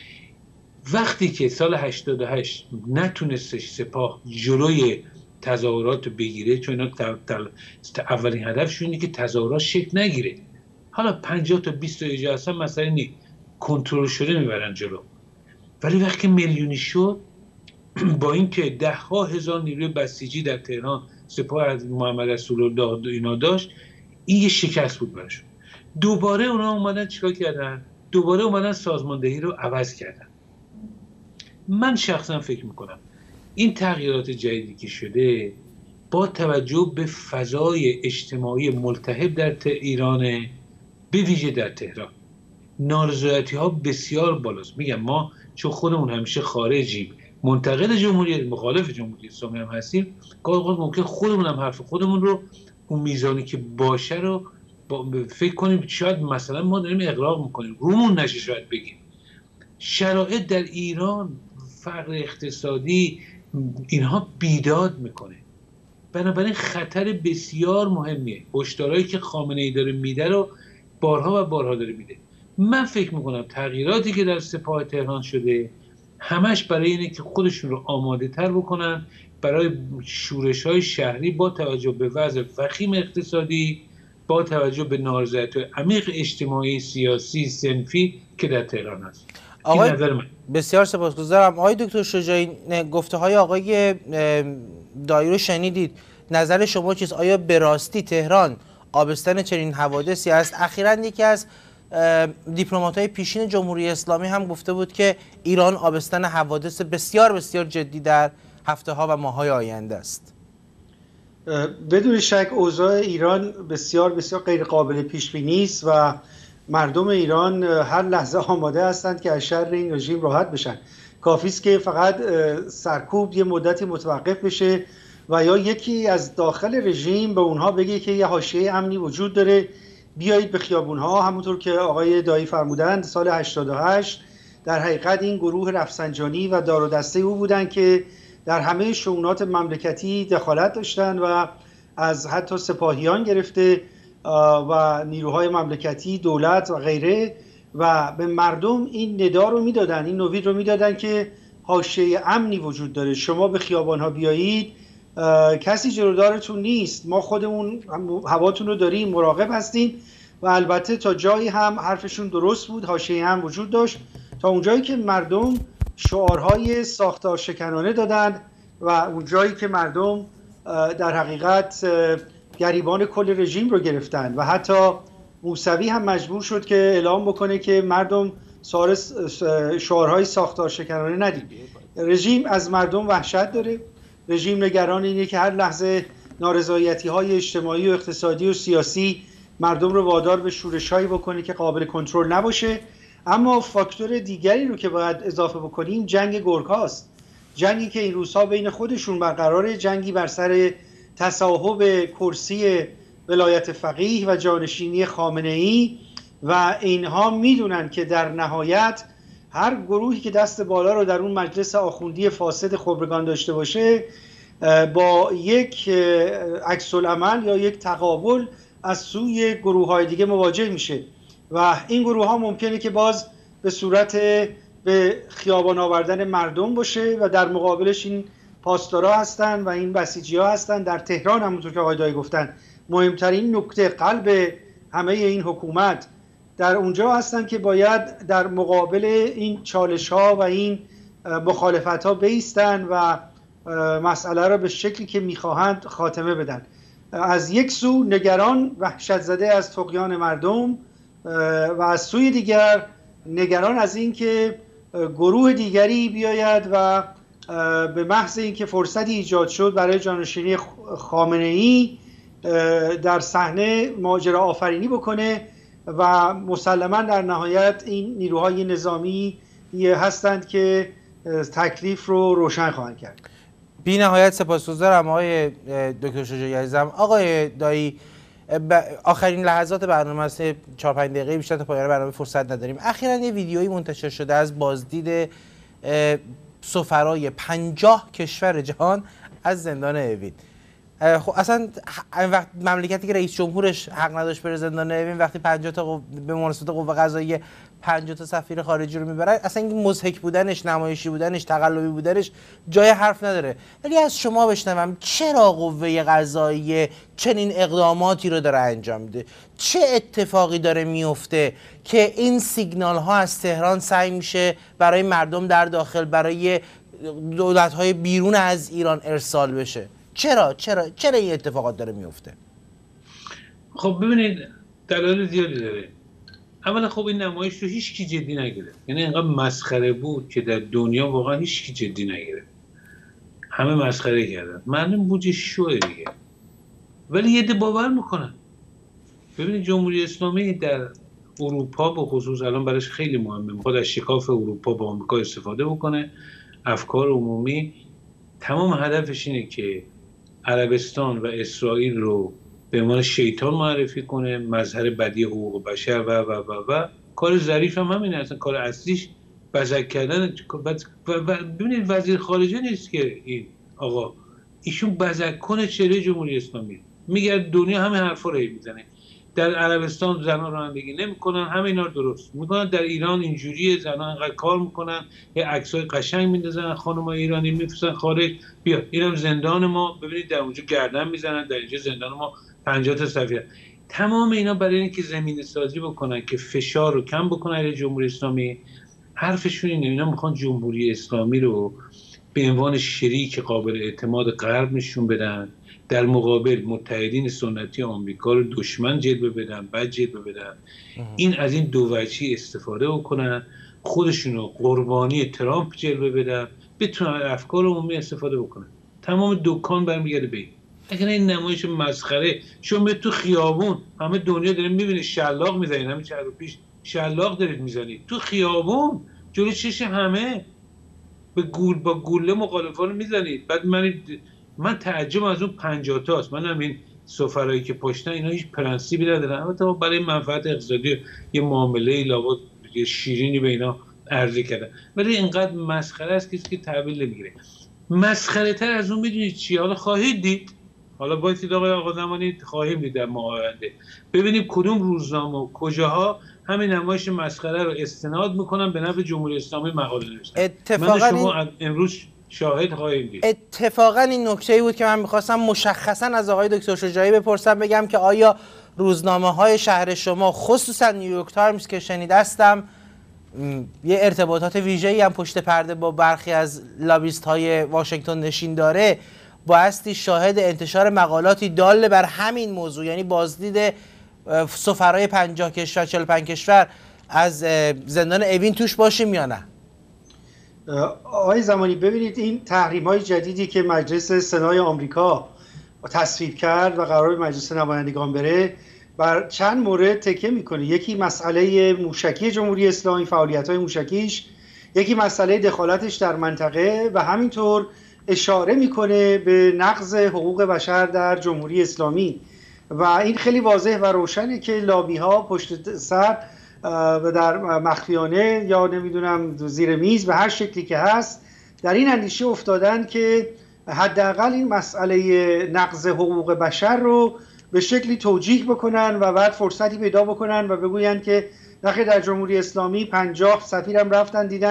وقتی که سال 88 نتونستش سپاه جلوی تظاهرات بگیره، چون اینا اولین هدفشون اینه که تظاهرات شکل نگیره، حالا 50 تا 20 تا ایجا هستن مسئله نیست، کنترل شده میبرن جلو. ولی وقتی میلیونی شد، با اینکه 10,000 هزار نیروی بسیجی در تهران سپاه از محمد رسول الله اینا داشت، این یه شکست بود براشون. دوباره اونا اومدن چیکار کردن؟ دوباره اومدن سازماندهی رو عوض کردن. من شخصا فکر میکنم این تغییرات جدیدی که شده با توجه به فضای اجتماعی ملتهب در ایران، به ویژه در تهران نارضایتی ها بسیار بالاست. میگم ما چون خودمون همیشه خارجیم، منتقد جمهوری، مخالف جمهوری اسلامی هم هستیم، گاهی ممکن خودمون هم حرف خودمون رو اون میزانی که باشه رو فکر کنیم شاید مثلا ما داریم اغراق میکنیم، رومون نشه شاید بگیم. شرایط در ایران، فقر اقتصادی، اینها بیداد میکنه. بنابراین خطر بسیار مهمیه. هشدارهایی که خامنه ای داره میده رو بارها و بارها داره میده. من فکر میکنم تغییراتی که در سپاه تهران شده همش برای اینه که خودشون رو آماده تر بکنن برای شورش های شهری با توجه به وضع وخیم اقتصادی، با توجه به نارضایتی عمیق اجتماعی، سیاسی، صنفی که در تهران هست. آقای بسیار سپاسگزارم. آقای دکتر شجاعی، گفته های آقای دایی رو شنیدید، نظر شما چیست؟ آیا به راستی تهران آبستن چنین حوادثی است؟ اخیراً یکی از دیپلمات‌های پیشین جمهوری اسلامی هم گفته بود که ایران آبستن حوادث بسیار بسیار جدی در هفته‌ها و ماه‌های آینده است. بدون شک اوضاع ایران بسیار بسیار غیر قابل پیش بینی است و مردم ایران هر لحظه آماده هستند که از شر این رژیم راحت بشن. کافی است که فقط سرکوب یه مدتی متوقف بشه و یا یکی از داخل رژیم به اونها بگه که یه حاشیه امنی وجود داره، بیایید به خیابونها. همونطور که آقای دایی فرمودند سال 88 در حقیقت این گروه رفسنجانی و دار و دسته او بودن که در همه شؤونات مملکتی دخالت داشتن و از حتی سپاهیان گرفته و نیروهای مملکتی، دولت و غیره، و به مردم این ندا رو میدادن، این نوید رو میدادن که حاشیه امنی وجود داره، شما به خیابانها بیایید، کسی جلودارتون نیست، ما خودمون هواتون رو داریم، مراقب هستیم. و البته تا جایی هم حرفشون درست بود، حاشیه هم وجود داشت، تا اونجایی که مردم شعارهای ساختار شکنانه دادند و اونجایی که مردم در حقیقت گریبان کل رژیم رو گرفتن و حتی موسوی هم مجبور شد که اعلام بکنه که مردم شعارهای ساختار شکنانه ندید. رژیم از مردم وحشت داره، رژیم نگران اینه که هر لحظه نارضایتی‌های اجتماعی و اقتصادی و سیاسی مردم رو وادار به شورش‌هایی بکنه که قابل کنترل نباشه. اما فاکتور دیگری رو که باید اضافه بکنیم جنگ گرگ‌هاست، جنگی که این روزها بین خودشون برقراره، جنگی بر سر تصاحب کرسی ولایت فقیه و جانشینی خامنه‌ای و اینها میدونن که در نهایت هر گروهی که دست بالا رو در اون مجلس آخوندی فاسد خبرگان داشته باشه با یک عکس العمل یا یک تقابل از سوی گروه‌های دیگه مواجه میشه و این گروه‌ها ممکنه که باز به صورت به خیابان آوردن مردم باشه و در مقابلش این پاسدارا هستن و این بسیجی‌ها هستن. در تهران همونطور که آقای دایی گفتن مهمترین نکته قلب همه این حکومت در اونجا هستن که باید در مقابل این چالش‌ها و این مخالفت‌ها بایستن و مسئله را به شکلی که می‌خواهند خاتمه بدن. از یک سو نگران وحشت زده از طغیان مردم و از سوی دیگر نگران از این که گروه دیگری بیاید و به محض اینکه فرصتی ایجاد شد برای جانشینی خامنه‌ای در صحنه ماجرا آفرینی بکنه و مسلما در نهایت این نیروهای نظامی هستند که تکلیف رو روشن خواهند کرد. بی نهایت سپاسگزارم آقای دکتر شجاعی عزیزم. آقای دایی، آخرین لحظات برنامه است، 4-5 دقیقه بیشتر تا پایان برنامه فرصت نداریم. اخیراً یه ویدیویی منتشر شده از بازدید سفرای 50 کشور جهان از زندان اوین. خب اصلا وقت مملکتی که رئیس جمهورش حق نداشت بره زندان اوین، وقتی 50 تا به مناسبت قوه قضاییه 50 تا سفیر خارجی رو میبرن، اصلا این مضحک بودنش، نمایشی بودنش، تقلبی بودنش جای حرف نداره. ولی از شما بشنوم چرا قوه قضاییه چنین اقداماتی رو داره انجام میده؟ چه اتفاقی داره میفته که این سیگنال ها از تهران سعی میشه برای مردم در داخل، برای دولت های بیرون از ایران ارسال بشه؟ چرا این اتفاقات داره میفته؟ خب ببینید دلایل زیادی داره. اولا خب این نمایش رو هیچ کی جدی نگرفت، یعنی اینقدر مسخره بود که در دنیا واقعا هیچ کی جدی نگرفت، همه مسخره کردن. معلوم بود شوه دیگه، ولی یه ده باور میکنن. ببینید جمهوری اسلامی در اروپا به خصوص الان براش خیلی مهمه، میخواد از شکاف اروپا با آمریکا استفاده بکنه. افکار عمومی تمام هدفش اینه که عربستان و اسرائیل رو به عنوان شیطان معرفی کنه، مظهر بدی حقوق بشر و کار ظریف هم همینه. اصلا کار اصلیش بزک کردن. ببینید وزیر خارجه نیست که این آقا، ایشون بزک کنه چهره جمهوری اسلامی، میگه دنیا همه حرفا رو میزنه. در عربستان زنان رانندگی نمیکنن، همه اینا رو درست میکنن. در ایران اینجوریه، زنان انقدر کار میکنن، یه عکسای قشنگ میندازن خانمای ایرانی میفرستن خارج. بیا اینم زندان ما، ببینید در اونجا گردن میزنن، در اینجا زندان ما 50 تا سفیر. تمام اینا برای اینکه زمینه سازی بکنن که فشار رو کم بکنن علیه جمهوری اسلامی. حرفشون اینه، اینا میخوان جمهوری اسلامی رو به عنوان شریک قابل اعتماد غرب نشون بدن، در مقابل متحدین سنتی آمریکا رو دشمن جلوه بدن، بعد جلوه بدن. این از این دو وجهی استفاده بکنن، خودشون رو قربانی ترامپ جلوه بدن، بتونن افکار عمومی استفاده بکنن. تمام دکان برمیگرده به این. اگر این نمایش مسخره شما به تو خیابون، همه دنیا داره میبینه شلاق میزنید، همین چند روز پیش شلاق دارید میزنید تو خیابون جلوی چشم همه، با گوله مخالفان رو میزنید. بعد من تعجب از اون 50 تاست. من همین سفرایی که پشتن اینا هیچ پرنسیبی ندارن، البته برای منفعت اقتصادی یه معامله لابد یه شیرینی به اینا عرضه کردن، ولی اینقدر مسخره است کسی که تحویل نمیگیره. مسخره تر از اون میدونید چی؟ حالا خواهید دید، حالا باید آقا زمانی خواهیم دید در ماه آینده، ببینیم کدوم روزنامه و کجاها همین نمایش مسخره رو استناد میکنن به نفع جمهوری اسلامی مقاله نوشتن. اتفاقا شما امروز شاهد خواهیم دید. اتفاقا این نکته‌ای بود که من می‌خواستم مشخصا از آقای دکتر شجاعی بپرسم، بگم که آیا روزنامه‌های شهر شما خصوصا نیویورک تایمز که شنیده هستم یه ارتباطات ویژه‌ای هم پشت پرده با برخی از لابیست‌های واشنگتن نشین داره، بایستی شاهد انتشار مقالاتی دال بر همین موضوع، یعنی بازدید سفرای 50 کشور 45 کشور از زندان اوین توش باشیم یا نه؟ آقای زمانی ببینید این تحریم‌های جدیدی که مجلس سنای آمریکا تصویب کرد و قرار مجلس نمایندگان بره بر چند مورد تکیه میکنه. یکی مسئله موشکی جمهوری اسلامی، فعالیت‌های موشکیش، یکی مسئله دخالتش در منطقه و همینطور اشاره میکنه به نقض حقوق بشر در جمهوری اسلامی. و این خیلی واضح و روشنه که لابی‌ها پشت سر و در مخفیانه یا نمیدونم زیر میز به هر شکلی که هست در این اندیشه افتادن که حداقل این مسئله نقض حقوق بشر رو به شکلی توجیه بکنن و بعد فرصتی پیدا بکنن و بگوین که نخیر در جمهوری اسلامی 50 سفیرم رفتن دیدن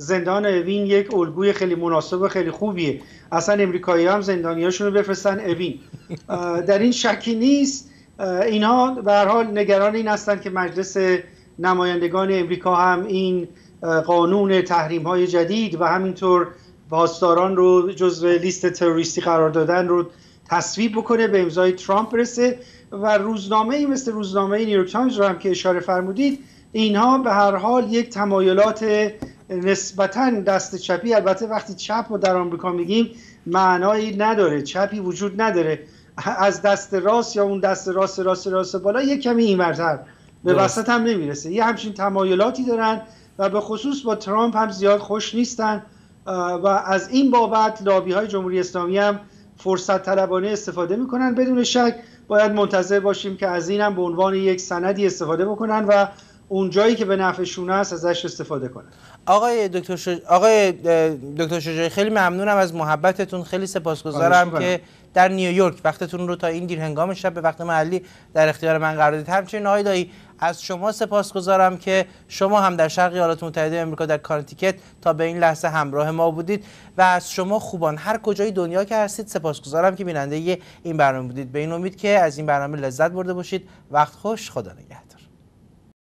زندان اوین یک الگوی خیلی مناسب و خیلی خوبیه. اصلا امریکایی‌ها هم زندانیاشون رو بفرستن اوین. در این شکی نیست. اینها به هر حال نگران این هستند که مجلس نمایندگان امریکا هم این قانون تحریم‌های جدید و همینطور پاسداران رو جزو لیست تروریستی قرار دادن رو تصویب بکنه، به امضای ترامپ برسه. و روزنامه‌ای مثل روزنامه نیویورک تایمز رو هم که اشاره فرمودید، اینها به هر حال یک تمایلات نسبتاً دست چپی، البته وقتی چپ رو در آمریکا میگیم معنایی نداره، چپی وجود نداره، از دست راست یا اون دست راست بالا یک کمی اینورتر به وسط هم نمیرسه، یه همچین تمایلاتی دارن و به خصوص با ترامپ هم زیاد خوش نیستن و از این بابت لابی های جمهوری اسلامی هم فرصت طلبانه استفاده میکنن. بدون شک باید منتظر باشیم که از این هم به عنوان یک سندی استفاده بکنن و اون جایی که به نفعشون است ازش استفاده کنن. آقای دکتر شجاعی خیلی ممنونم از محبتتون، خیلی سپاسگزارم که در نیویورک وقتتون رو تا این دیر هنگام شب به وقت محلی در اختیار من قرار دادید. همچنین آقای دایی از شما سپاسگزارم که شما هم در شرق ایالات متحده آمریکا در کانتیکت تا به این لحظه همراه ما بودید و از شما خوبان هر کجای دنیا که هستید سپاسگزارم که بیننده این برنامه بودید. به این امید که از این برنامه لذت برده باشید. وقت خوش، خدا نگهدار.